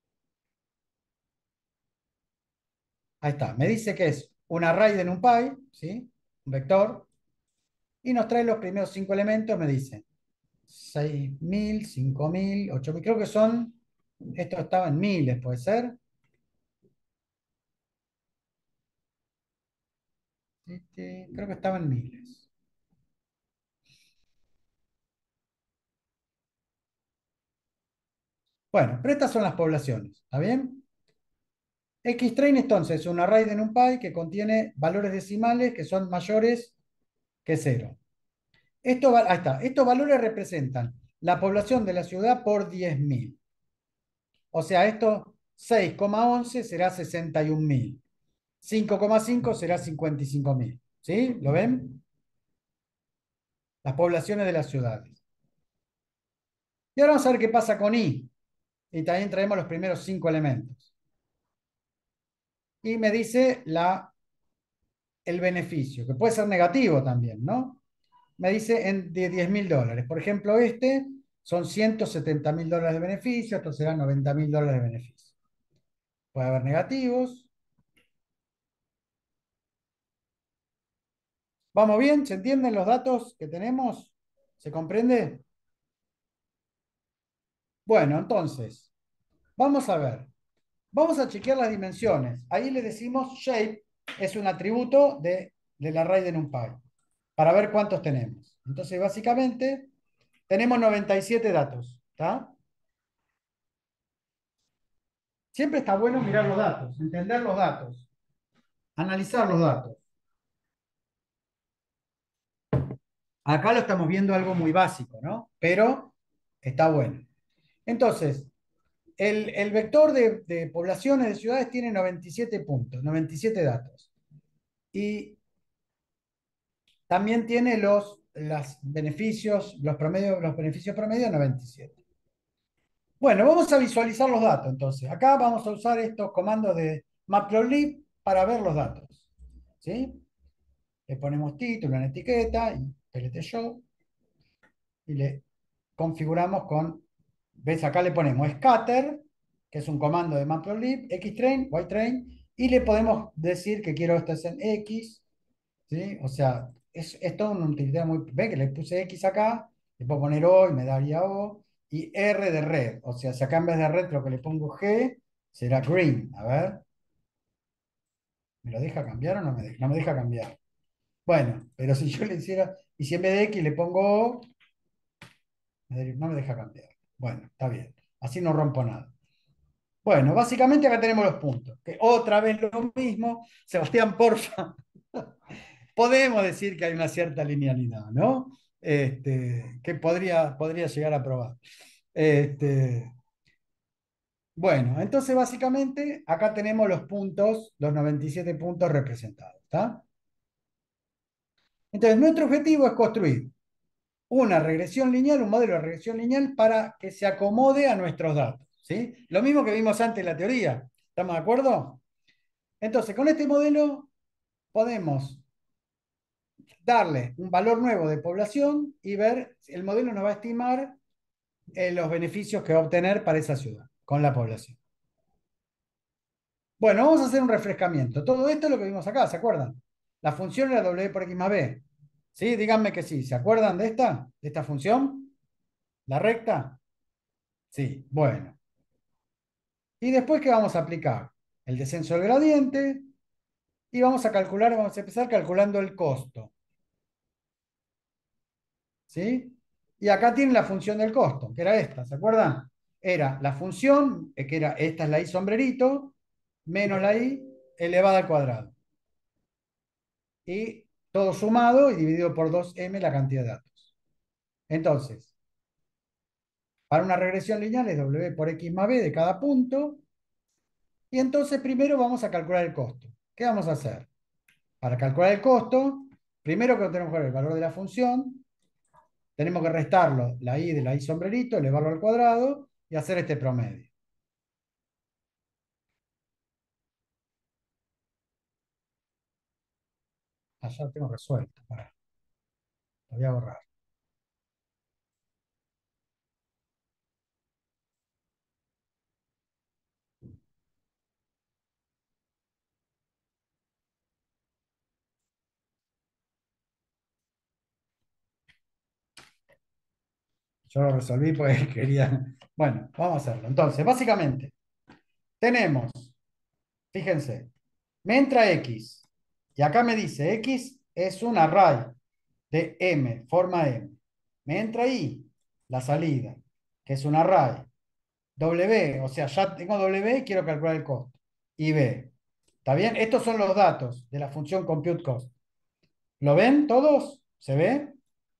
Speaker 1: Ahí está. Me dice que es un array de NumPy, ¿sí? Un vector. Y nos trae los primeros cinco elementos. Me dice seis mil, cinco mil, ocho mil. Creo que son, esto estaba en miles, puede ser. Este, creo que estaba en miles. Bueno, pero estas son las poblaciones. ¿Está bien? Xtrain entonces es un array de NumPy que contiene valores decimales que son mayores que cero. Esto, ahí está. Estos valores representan la población de la ciudad por diez mil. O sea, esto seis coma once será sesenta y un mil. cinco coma cinco será cincuenta y cinco mil. ¿Sí? ¿Lo ven? Las poblaciones de las ciudades. Y ahora vamos a ver qué pasa con I. Y también traemos los primeros cinco elementos. Y me dice la, el beneficio, que puede ser negativo también, ¿no? Me dice en, de diez mil dólares. Por ejemplo, este son ciento setenta mil dólares de beneficio, esto será noventa mil dólares de beneficio. Puede haber negativos. ¿Vamos bien? ¿Se entienden los datos que tenemos? ¿Se comprende? Bueno, entonces, vamos a ver. Vamos a chequear las dimensiones. Ahí le decimos shape es un atributo de, del array de NumPy para ver cuántos tenemos. Entonces, básicamente, tenemos noventa y siete datos. ¿Está? Siempre está bueno mirar los datos, entender los datos, analizar los datos. Acá lo estamos viendo algo muy básico, ¿no? Pero está bueno. Entonces, el, el vector de, de poblaciones de ciudades tiene noventa y siete puntos, noventa y siete datos. Y también tiene los, los beneficios, los, promedios, los beneficios promedio noventa y siete. Bueno, vamos a visualizar los datos entonces. Acá vamos a usar estos comandos de matplotlib para ver los datos. ¿Sí? Le ponemos título en etiqueta y plt-show y le configuramos con, ¿ves? Acá le ponemos scatter, que es un comando de matplotlib, xtrain, ytrain, y le podemos decir que quiero esto es en X, ¿sí? O sea, es, es toda una utilidad muy... ¿Ve que le puse X acá? Le puedo poner O y me daría O. Y R de red. O sea, si acá en vez de red lo que le pongo G, será green. A ver, ¿me lo deja cambiar o no me deja? No me deja cambiar. Bueno, pero si yo le hiciera... Y si en vez de X le pongo O, no me deja cambiar. Bueno, está bien. Así no rompo nada. Bueno, básicamente acá tenemos los puntos. Que otra vez lo mismo. Sebastián, porfa. Podemos decir que hay una cierta linealidad, ¿no? Este, que podría, podría llegar a probar. Este, bueno, entonces básicamente acá tenemos los puntos, los noventa y siete puntos representados, ¿está? Entonces nuestro objetivo es construir una regresión lineal, un modelo de regresión lineal para que se acomode a nuestros datos, ¿sí? Lo mismo que vimos antes en la teoría, ¿estamos de acuerdo? Entonces, con este modelo podemos darle un valor nuevo de población y ver, el modelo nos va a estimar eh, los beneficios que va a obtener para esa ciudad con la población. Bueno, vamos a hacer un refrescamiento. Todo esto es lo que vimos acá, ¿se acuerdan? La función era W por X más B. ¿Sí? Díganme que sí. ¿Se acuerdan de esta? ¿De esta función? ¿La recta? Sí, bueno. ¿Y después qué vamos a aplicar? El descenso del gradiente y vamos a calcular, vamos a empezar calculando el costo. ¿Sí? Y acá tienen la función del costo, que era esta, ¿se acuerdan? Era la función, eh, que era, esta es la i sombrerito, menos la i elevada al cuadrado. Y todo sumado y dividido por dos eme la cantidad de datos. Entonces, para una regresión lineal es W por X más B de cada punto. Y entonces primero vamos a calcular el costo. ¿Qué vamos a hacer? Para calcular el costo, primero que tenemos que ver el valor de la función, tenemos que restarlo, la i de la i sombrerito, elevarlo al cuadrado y hacer este promedio. Ah, ya lo tengo resuelto. Pará, lo voy a borrar. Yo lo resolví porque quería. Bueno, vamos a hacerlo. Entonces, básicamente, tenemos, fíjense, me entra X. Y acá me dice, X es un array de M, forma M. Me entra Y, la salida, que es un array. W, o sea, ya tengo W y quiero calcular el costo. Y B. ¿Está bien? Estos son los datos de la función compute cost. ¿Lo ven todos? ¿Se ve?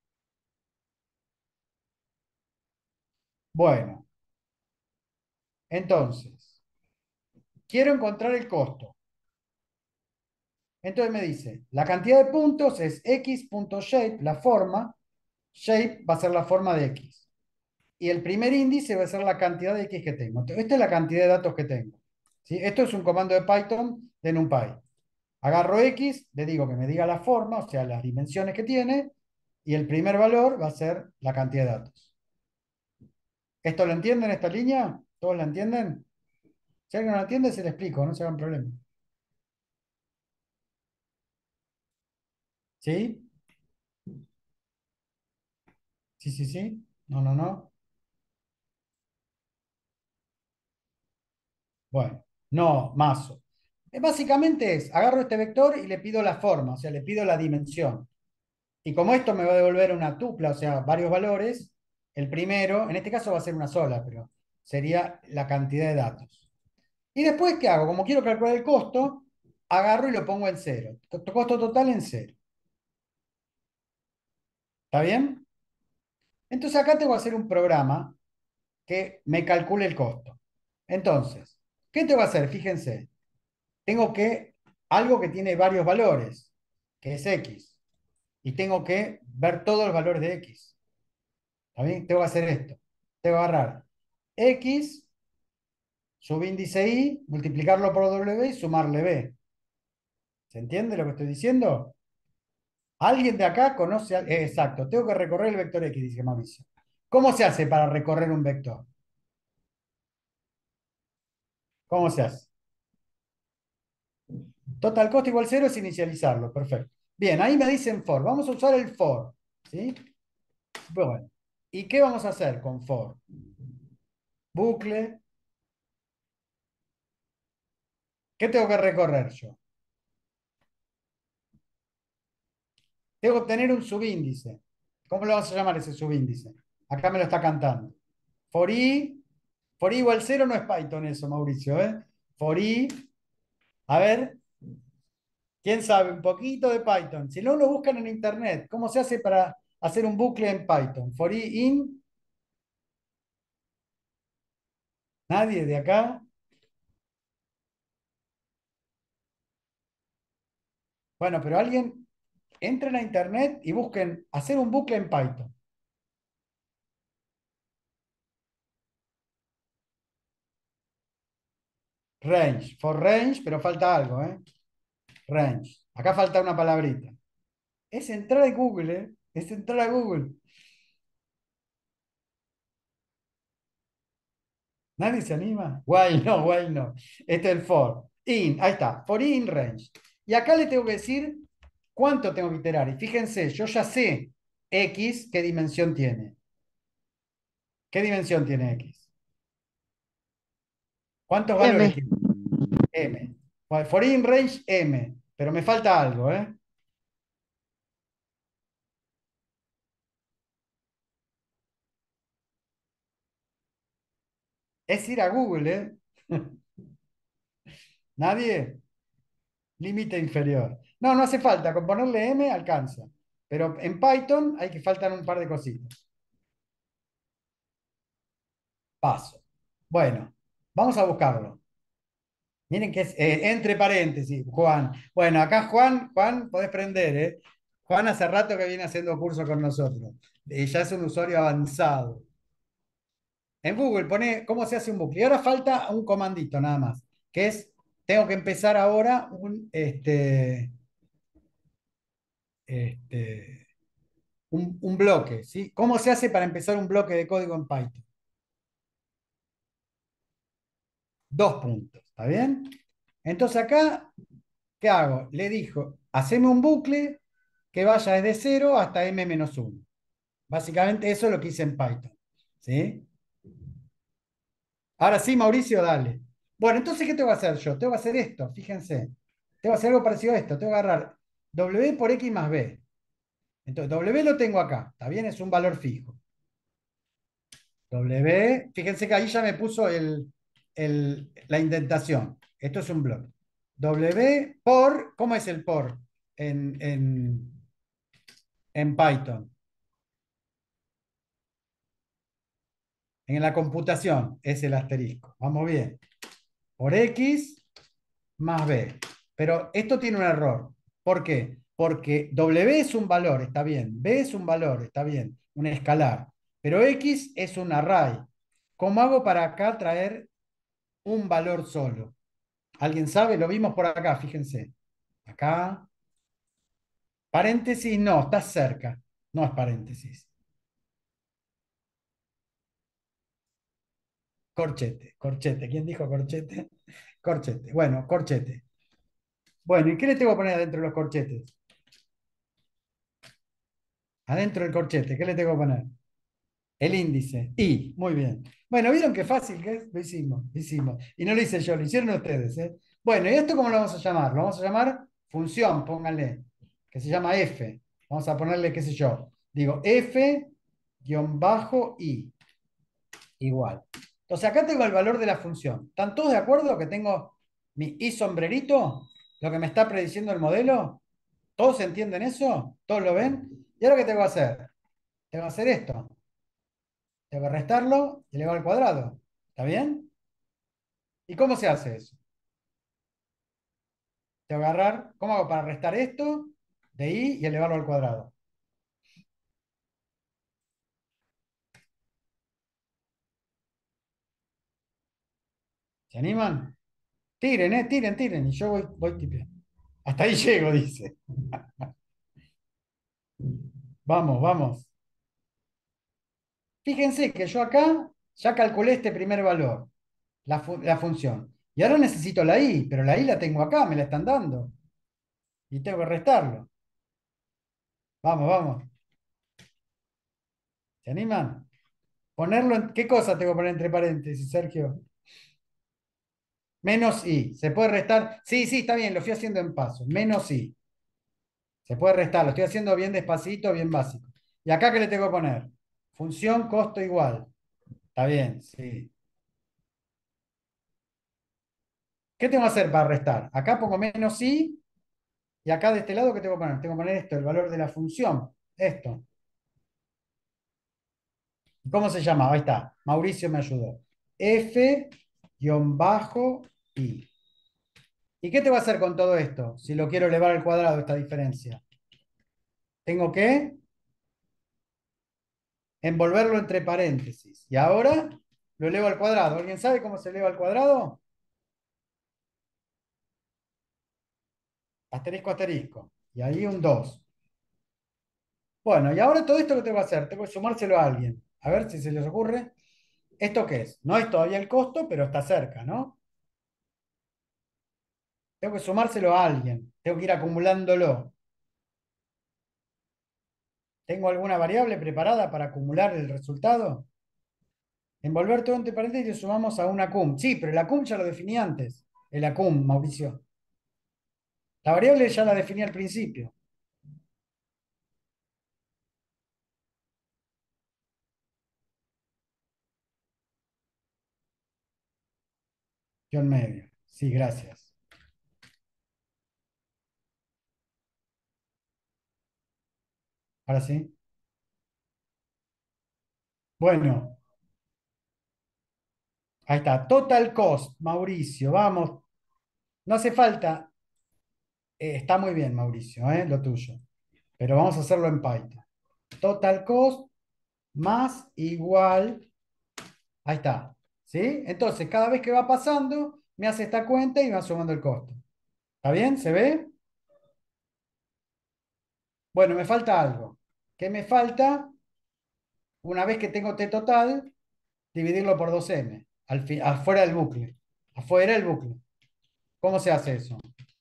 Speaker 1: Bueno, entonces, quiero encontrar el costo. Entonces me dice, la cantidad de puntos es x.shape, la forma. Shape va a ser la forma de x. Y el primer índice va a ser la cantidad de x que tengo. Entonces, esta es la cantidad de datos que tengo. ¿Sí? Esto es un comando de Python de NumPy. Agarro X, le digo que me diga la forma, o sea, las dimensiones que tiene, y el primer valor va a ser la cantidad de datos. ¿Esto lo entienden, esta línea? ¿Todos la entienden? Si alguien no la entiende, se le explico, no se hagan problema. ¿Sí? ¿Sí, sí, sí? No, no, no. Bueno, no, mazo. Eh, Básicamente es, agarro este vector y le pido la forma, o sea, le pido la dimensión. Y como esto me va a devolver una tupla, o sea, varios valores, el primero, en este caso va a ser una sola, pero sería la cantidad de datos. Y después, ¿qué hago? Como quiero calcular el costo, agarro y lo pongo en cero. Co- Costo total en cero. ¿Está bien? Entonces acá tengo que hacer un programa que me calcule el costo. Entonces, ¿qué tengo que hacer? Fíjense, tengo que, algo que tiene varios valores, que es X, y tengo que ver todos los valores de X. ¿Está bien? Tengo que hacer esto. Tengo que agarrar X, subíndice Y, multiplicarlo por W y sumarle B. ¿Se entiende lo que estoy diciendo? ¿Alguien de acá conoce? al- eh, exacto, tengo que recorrer el vector X, dice Mauricio. ¿Cómo se hace para recorrer un vector? ¿Cómo se hace? Total costo igual cero es inicializarlo. Perfecto. Bien, ahí me dicen for. Vamos a usar el for. ¿Sí? Bueno. ¿Y qué vamos a hacer con for? Bucle. ¿Qué tengo que recorrer yo? Tengo que obtener un subíndice. ¿Cómo lo vamos a llamar ese subíndice? Acá me lo está cantando. For i, for i igual cero no es Python eso, Mauricio, ¿eh? For i, a ver, ¿quién sabe? Un poquito de Python. Si no, lo buscan en internet. ¿Cómo se hace para hacer un bucle en Python? For i in, nadie de acá. Bueno, pero alguien, entren a internet y busquen hacer un bucle en Python. Range, for range, pero falta algo, ¿eh? Range. Acá falta una palabrita. Es entrar a Google, ¿eh? Es entrar a Google. ¿Nadie se anima? While no, while no. Este es el for. In, ahí está. For in range. Y acá le tengo que decir cuánto tengo que iterar. Y fíjense, yo ya sé X qué dimensión tiene. ¿Qué dimensión tiene X? ¿Cuántos valores
Speaker 2: M.
Speaker 1: tiene? M. Bueno, for in range, M. Pero me falta algo, ¿eh? Es ir a Google, ¿eh? ¿Nadie? Límite inferior. No, no hace falta. Con ponerle M alcanza. Pero en Python hay que faltar un par de cositas. Paso. Bueno, vamos a buscarlo. Miren que es eh, entre paréntesis, Juan. Bueno, acá Juan, Juan, podés prender, ¿eh? Juan hace rato que viene haciendo curso con nosotros. Y ya es un usuario avanzado. En Google pone cómo se hace un bucle. Y ahora falta un comandito nada más, que es, tengo que empezar ahora un, este, este, un, un bloque, ¿sí? ¿Cómo se hace para empezar un bloque de código en Python? Dos puntos, ¿está bien? Entonces acá, ¿qué hago? Le dijo, haceme un bucle que vaya desde cero hasta m menos uno. Básicamente eso es lo que hice en Python, ¿sí? Ahora sí, Mauricio, dale. Bueno, entonces, ¿qué tengo que hacer yo? Tengo que hacer esto, fíjense. Tengo que hacer algo parecido a esto. Tengo que agarrar W por X más B. Entonces, W lo tengo acá, ¿está bien? Es un valor fijo. W, fíjense que ahí ya me puso el, el- la indentación. Esto es un bloque. W por, ¿cómo es el por en, en, en Python? En la computación es el asterisco. Vamos bien. Por X más B. Pero esto tiene un error. ¿Por qué? Porque W es un valor, está bien. B es un valor, está bien. Un escalar. Pero X es un array. ¿Cómo hago para acá traer un valor solo? ¿Alguien sabe? Lo vimos por acá, fíjense. Acá. Paréntesis, no, está cerca. No es paréntesis. Corchete, corchete. ¿Quién dijo corchete? Corchete. Bueno, corchete. Bueno, ¿y qué le tengo que poner adentro de los corchetes? Adentro del corchete, ¿qué le tengo que poner? El índice. Y, muy bien. Bueno, ¿vieron qué fácil que es? Lo hicimos, lo hicimos. Y no lo hice yo, lo hicieron ustedes, ¿eh? Bueno, ¿y esto cómo lo vamos a llamar? Lo vamos a llamar función, pónganle, que se llama f. Vamos a ponerle, qué sé yo. Digo, f guión bajo i igual. Entonces acá tengo el valor de la función. ¿Están todos de acuerdo que tengo mi i sombrerito? Lo que me está prediciendo el modelo. ¿Todos entienden eso? ¿Todos lo ven? ¿Y ahora qué tengo que hacer? Tengo que hacer esto. Tengo que restarlo y elevar al cuadrado. ¿Está bien? ¿Y cómo se hace eso? Tengo que agarrar, ¿cómo hago para restar esto de i y elevarlo al cuadrado? ¿Se animan? Tiren, eh, tiren, tiren. Y yo voy, voy tipeando. Hasta ahí llego, dice. Vamos, vamos. Fíjense que yo acá ya calculé este primer valor, la, fu- la función. Y ahora necesito la i, pero la i la tengo acá, me la están dando. Y tengo que restarlo. Vamos, vamos. ¿Se animan? Ponerlo en, ¿qué cosa tengo que poner entre paréntesis, Sergio? Menos i. ¿Se puede restar? Sí, sí, está bien, lo fui haciendo en paso. Menos i. Se puede restar, lo estoy haciendo bien despacito, bien básico. ¿Y acá qué le tengo que poner? Función costo igual. Está bien, sí. ¿Qué tengo que hacer para restar? Acá pongo menos i y acá de este lado, ¿qué tengo que poner? Tengo que poner esto, el valor de la función. Esto. ¿Cómo se llama? Ahí está. Mauricio me ayudó. F-i. ¿Y qué te va a hacer con todo esto? Si lo quiero elevar al cuadrado, esta diferencia. Tengo que envolverlo entre paréntesis. Y ahora lo elevo al cuadrado. ¿Alguien sabe cómo se eleva al cuadrado? Asterisco, asterisco. Y ahí un dos. Bueno, y ahora todo esto que tengo que hacer, tengo que sumárselo a alguien. A ver si se les ocurre. ¿Esto qué es? No es todavía el costo, pero está cerca, ¿no? Tengo que sumárselo a alguien. Tengo que ir acumulándolo. ¿Tengo alguna variable preparada para acumular el resultado? Envolver todo entre paréntesis y le sumamos a una cum. Sí, pero la cum ya lo definí antes. El acum, Mauricio. La variable ya la definí al principio. Yo en medio. Sí, gracias. Ahora sí. Bueno, ahí está. Total cost, Mauricio. Vamos. No hace falta. Eh, está muy bien, Mauricio, eh, lo tuyo. Pero vamos a hacerlo en Python. Total cost más igual. Ahí está. ¿Sí? Entonces, cada vez que va pasando, me hace esta cuenta y va sumando el costo. ¿Está bien? ¿Se ve? Bueno, me falta algo. ¿Qué me falta? Una vez que tengo T total, dividirlo por dos eme, al fi- afuera del bucle. Afuera del bucle. ¿Cómo se hace eso?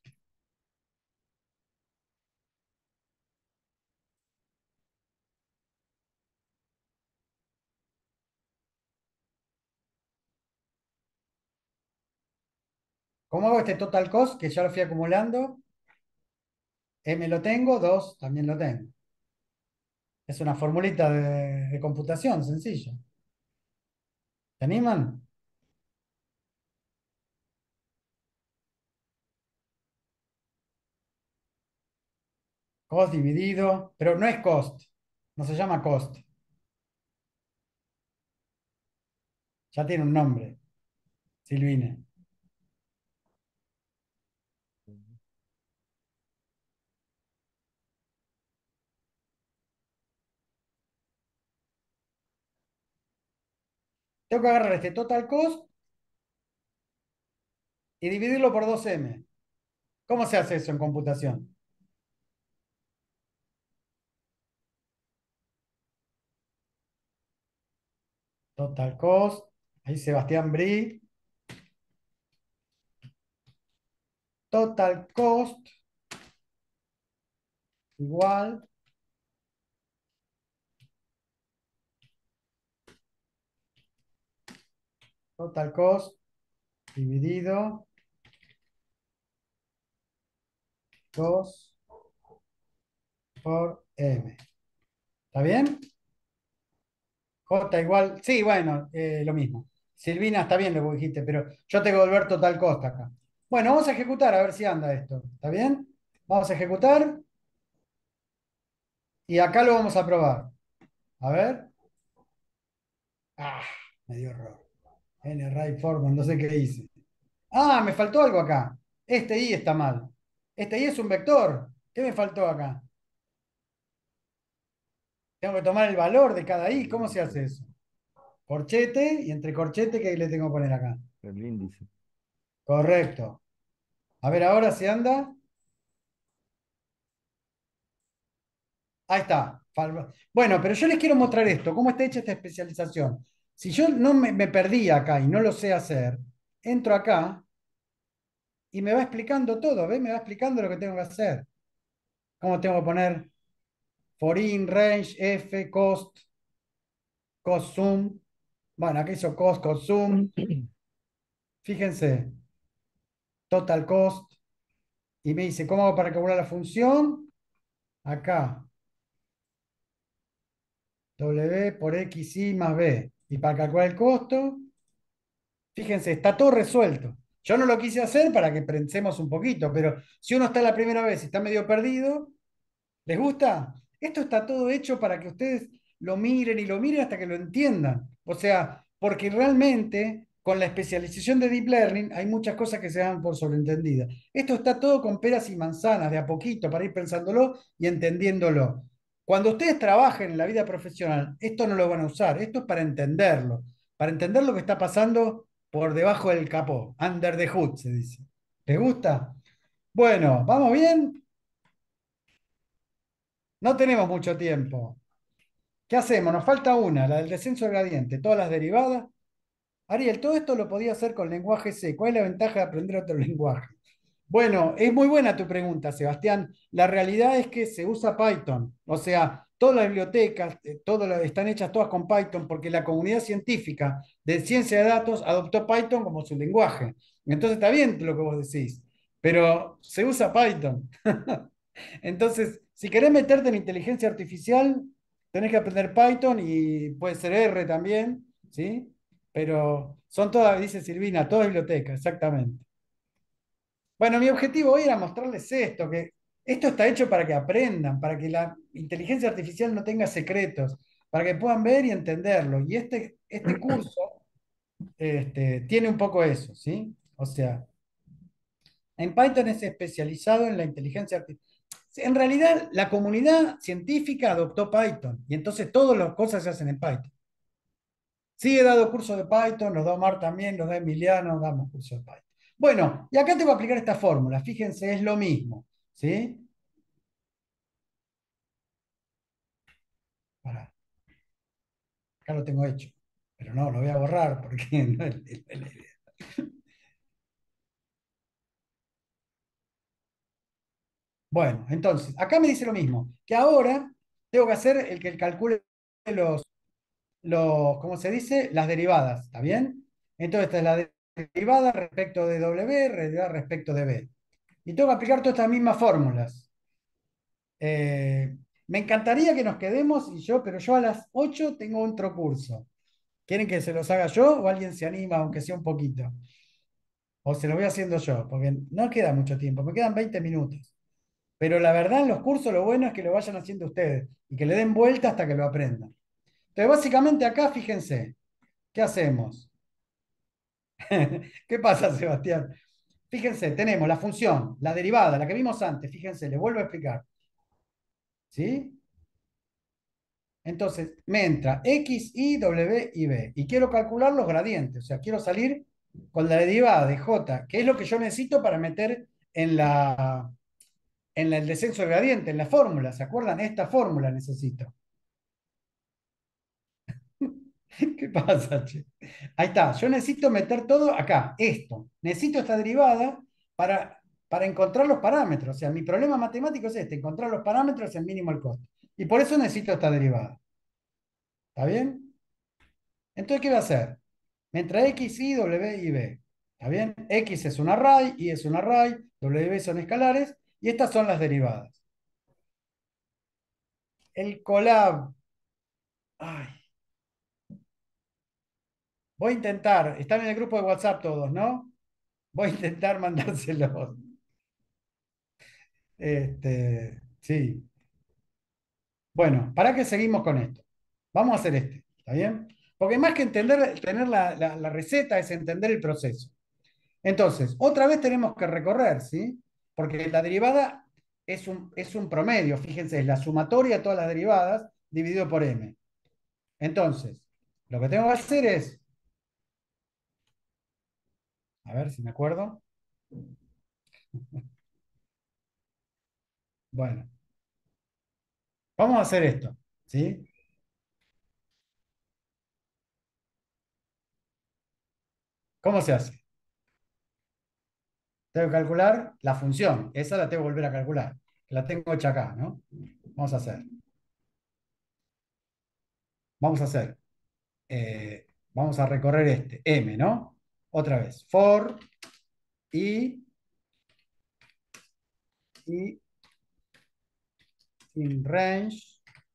Speaker 1: ¿Cómo hago este total cost? Que ya lo fui acumulando. M lo tengo, dos también lo tengo. Es una formulita de, de computación sencilla. ¿Te animan? Cost dividido, pero no es cost. No se llama cost. Ya tiene un nombre, Silvina. Tengo que agarrar este total cost y dividirlo por dos eme. ¿Cómo se hace eso en computación? Total cost. Ahí Sebastián Brie. Total cost igual. Total cost dividido dos por M. ¿Está bien? J igual. Sí, bueno, eh, lo mismo. Silvina, está bien lo que dijiste, pero yo tengo que volver total cost acá. Bueno, vamos a ejecutar a ver si anda esto. ¿Está bien? Vamos a ejecutar y acá lo vamos a probar. A ver. Ah, me dio error. N array format, no sé qué hice. Ah, me faltó algo acá. Este i está mal. Este i es un vector. ¿Qué me faltó acá? Tengo que tomar el valor de cada i. ¿Cómo se hace eso? Corchete y entre corchete, ¿qué le tengo que poner acá?
Speaker 2: El índice.
Speaker 1: Correcto. A ver ahora si anda. Ahí está. Fal- Bueno, pero yo les quiero mostrar esto, cómo está hecha esta especialización. Si yo no me, me perdí acá y no lo sé hacer, entro acá y me va explicando todo, ¿ves? Me va explicando lo que tengo que hacer. Cómo tengo que poner for in, range, f, cost, cost sum. Bueno, aquí hizo cost, cost sum. Fíjense, total cost. Y me dice, ¿cómo hago para calcular la función? Acá, W por X, Y más B. Y para calcular el costo, fíjense, está todo resuelto. Yo no lo quise hacer para que pensemos un poquito, pero si uno está la primera vez y está medio perdido, ¿les gusta? Esto está todo hecho para que ustedes lo miren y lo miren hasta que lo entiendan. O sea, porque realmente con la especialización de Deep Learning hay muchas cosas que se dan por sobreentendidas. Esto está todo con peras y manzanas, de a poquito, para ir pensándolo y entendiéndolo. Cuando ustedes trabajen en la vida profesional, esto no lo van a usar, esto es para entenderlo, para entender lo que está pasando por debajo del capó, under the hood, se dice. ¿Les gusta? Bueno, ¿vamos bien? No tenemos mucho tiempo. ¿Qué hacemos? Nos falta una, la del descenso del gradiente, todas las derivadas. Ariel, todo esto lo podía hacer con lenguaje C. ¿Cuál es la ventaja de aprender otro lenguaje? Bueno, es muy buena tu pregunta, Sebastián. La realidad es que se usa Python. O sea, todas las bibliotecas, eh, todas las- están hechas todas con Python porque la comunidad científica de ciencia de datos adoptó Python como su lenguaje. Entonces está bien lo que vos decís, pero se usa Python. Entonces, si querés meterte en inteligencia artificial, tenés que aprender Python y puede ser R también, ¿sí? Pero son todas, dice Silvina, todas bibliotecas, exactamente. Bueno, mi objetivo hoy era mostrarles esto, que esto está hecho para que aprendan, para que la inteligencia artificial no tenga secretos, para que puedan ver y entenderlo. Y este, este curso este, tiene un poco eso, ¿sí? O sea, en Python es especializado en la inteligencia artificial. En realidad, la comunidad científica adoptó Python y entonces todas las cosas se hacen en Python. Sí, he dado cursos de Python, los da Omar también, los da Emiliano, damos cursos de Python. Bueno, y acá te voy a aplicar esta fórmula. Fíjense, es lo mismo, ¿sí? acá lo tengo hecho, pero no, lo voy a borrar porque no es es la idea. Bueno, entonces, acá me dice lo mismo, que ahora tengo que hacer el que calcule los, los, ¿cómo se dice? Las derivadas, ¿está bien? Entonces, esta es la de- derivada respecto de W, derivada respecto de B. Y tengo que aplicar todas estas mismas fórmulas. Eh, Me encantaría que nos quedemos y yo, pero yo a las ocho tengo otro curso. ¿Quieren que se los haga yo o alguien se anima, aunque sea un poquito? O se lo voy haciendo yo, porque no queda mucho tiempo, me quedan veinte minutos. Pero la verdad, en los cursos lo bueno es que lo vayan haciendo ustedes y que le den vuelta hasta que lo aprendan. Entonces, básicamente acá, fíjense, ¿qué hacemos? ¿Qué pasa, Sebastián? Fíjense, tenemos la función, la derivada, la que vimos antes, fíjense, le vuelvo a explicar. ¿Sí? Entonces, me entra X, Y, W y B. Y quiero calcular los gradientes. O sea, quiero salir con la derivada de J, que es lo que yo necesito para meter en la, en la- el descenso del gradiente, en la fórmula. ¿Se acuerdan? Esta fórmula necesito. ¿Qué pasa, che? Ahí está. Yo necesito meter todo acá, esto. Necesito esta derivada para, para encontrar los parámetros. O sea, mi problema matemático es este, encontrar los parámetros en mínimo el costo. Y por eso necesito esta derivada. ¿Está bien? Entonces, ¿qué voy a hacer? Me entra X, Y, W y B. ¿Está bien? X es un array, Y es un array, W y B son escalares, y estas son las derivadas. El colab. Ay, voy a intentar. Están en el grupo de WhatsApp todos, ¿no? Voy a intentar mandárselos. Este, sí. Bueno, ¿para qué seguimos con esto? Vamos a hacer este, ¿está bien? Porque más que entender, tener la, la la receta es entender el proceso. Entonces, otra vez tenemos que recorrer, ¿sí? Porque la derivada es un, es un promedio, fíjense, es la sumatoria de todas las derivadas dividido por m. Entonces, lo que tengo que hacer es, a ver si me acuerdo. Bueno, vamos a hacer esto, ¿sí? ¿Cómo se hace? Tengo que calcular la función, esa la tengo que volver a calcular, la tengo hecha acá, ¿no? Vamos a hacer, vamos a hacer, eh, vamos a recorrer este, m, ¿no? Otra vez, for i, i in range.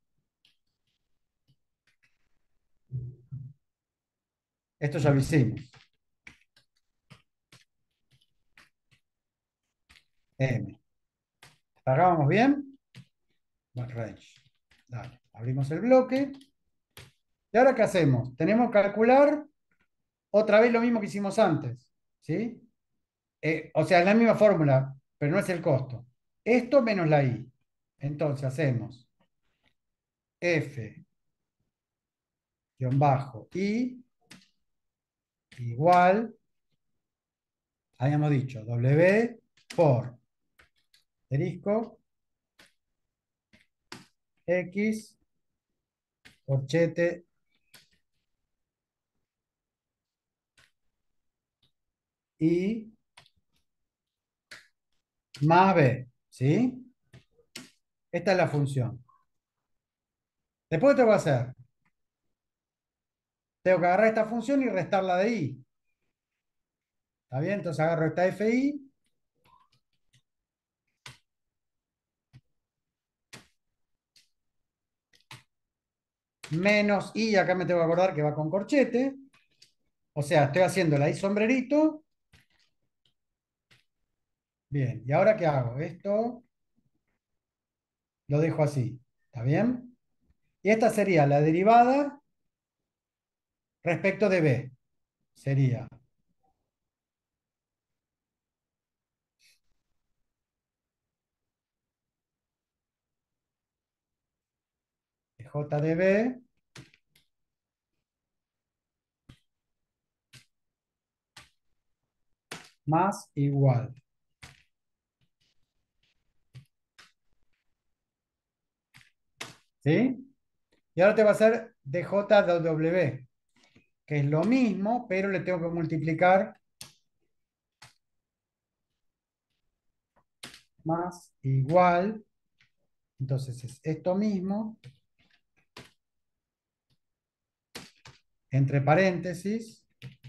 Speaker 1: Esto ya lo hicimos. M. ¿Hasta acá vamos bien? Bueno, range. Dale, abrimos el bloque. ¿Y ahora qué hacemos? Tenemos que calcular otra vez lo mismo que hicimos antes. ¿Sí? Eh, o sea, es la misma fórmula, pero no es el costo. Esto menos la I. Entonces hacemos F, guión bajo, I, igual, habíamos dicho, W por asterisco, X, corchete, Y, más B. ¿Sí? Esta es la función. Después, ¿qué tengo que hacer? Tengo que agarrar esta función y restarla de i. ¿Está bien? Entonces agarro esta fi menos i, acá me tengo que acordar que va con corchete. O sea, estoy haciendo la i sombrerito. Bien, ¿y ahora qué hago? Esto lo dejo así. ¿Está bien? Y esta sería la derivada respecto de b. Sería j de b más igual. ¿Sí? Y ahora te va a hacer D J W, que es lo mismo, pero le tengo que multiplicar más igual. Entonces es esto mismo, entre paréntesis,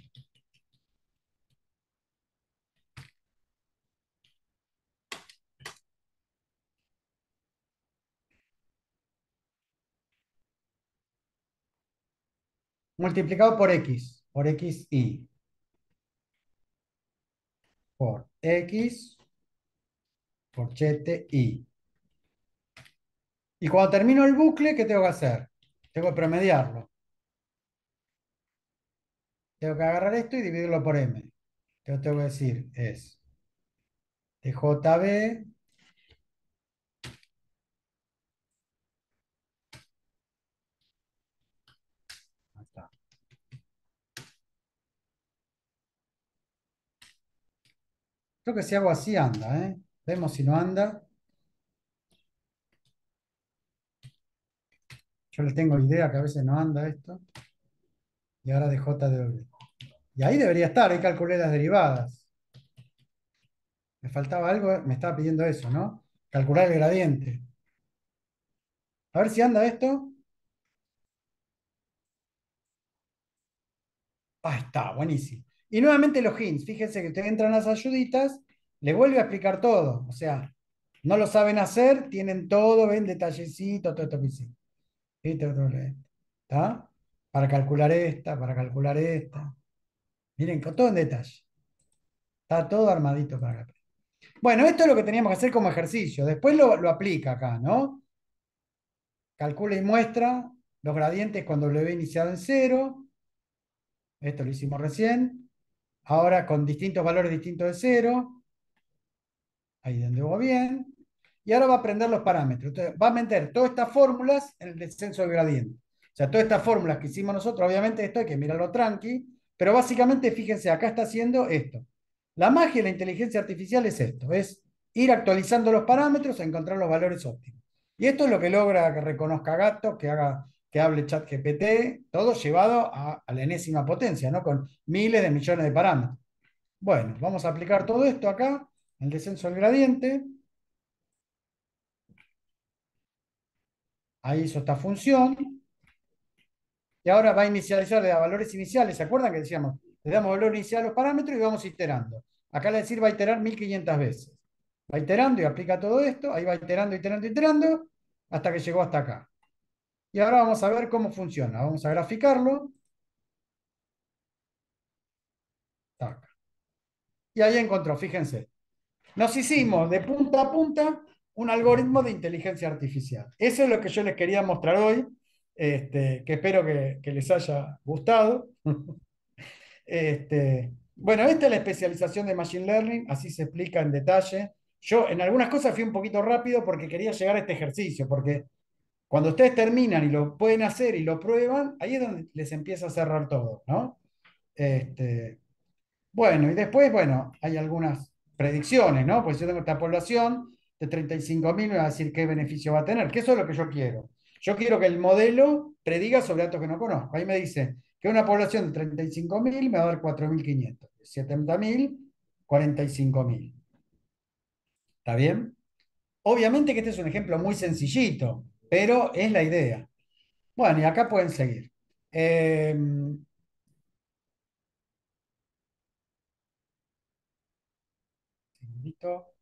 Speaker 1: multiplicado por X, por X y, por X, por chete y. Y cuando termino el bucle, ¿qué tengo que hacer? Tengo que promediarlo. Tengo que agarrar esto y dividirlo por M. Entonces tengo que decir es D J B, ahí está. Creo que si hago así anda, ¿eh? Vemos si no anda. Yo le tengo idea que a veces no anda esto. Y ahora D J W. Y ahí debería estar, ahí calculé las derivadas. Me faltaba algo, me estaba pidiendo eso, ¿no? Calcular el gradiente. A ver si anda esto. Ah, está, buenísimo. Y nuevamente los hints. Fíjense que ustedes entran a las ayuditas, le vuelve a explicar todo. O sea, no lo saben hacer, tienen todo, ven detallecito, todo esto que hicimos. ¿Viste? Otro le- ¿Está? Para calcular esta, para calcular esta. Miren, con todo en detalle. Está todo armadito para acá. Bueno, esto es lo que teníamos que hacer como ejercicio. Después lo, lo aplica acá, ¿no? Calcula y muestra los gradientes con W iniciado en cero. Esto lo hicimos recién. Ahora con distintos valores distintos de cero. Ahí donde va bien. Y ahora va a aprender los parámetros. Entonces, va a meter todas estas fórmulas en el descenso del gradiente. O sea, todas estas fórmulas que hicimos nosotros, obviamente esto hay que mirarlo tranqui, pero básicamente, fíjense, acá está haciendo esto. La magia de la inteligencia artificial es esto, es ir actualizando los parámetros a encontrar los valores óptimos. Y esto es lo que logra que reconozca gato, que haga, que hable ChatGPT, todo llevado a, a la enésima potencia, ¿no? Con miles de millones de parámetros. Bueno, vamos a aplicar todo esto acá, el descenso del gradiente. Ahí hizo esta función. Y ahora va a inicializar, le da valores iniciales. ¿Se acuerdan que decíamos? Le damos valor inicial a los parámetros y vamos iterando. Acá le decir va a iterar mil quinientas veces. Va iterando y aplica todo esto. Ahí va iterando, iterando, iterando, hasta que llegó hasta acá. Y ahora vamos a ver cómo funciona. Vamos a graficarlo. Tac. Y ahí encontró, fíjense. Nos hicimos de punta a punta un algoritmo de inteligencia artificial. Eso es lo que yo les quería mostrar hoy, este, que espero que, que les haya gustado. Este, bueno, esta es la especialización de Machine Learning, así se explica en detalle. Yo en algunas cosas fui un poquito rápido porque quería llegar a este ejercicio, porque cuando ustedes terminan y lo pueden hacer y lo prueban, ahí es donde les empieza a cerrar todo, ¿no? Este, bueno, y después, bueno, hay algunas predicciones, ¿no? Pues yo tengo esta población de treinta y cinco mil, me va a decir qué beneficio va a tener, que eso es lo que yo quiero. Yo quiero que el modelo prediga sobre datos que no conozco. Ahí me dice que una población de treinta y cinco mil me va a dar cuatro mil quinientos, setenta mil, cuarenta y cinco mil. ¿Está bien? Obviamente que este es un ejemplo muy sencillito, pero es la idea. Bueno, y acá pueden seguir. Eh, segundito.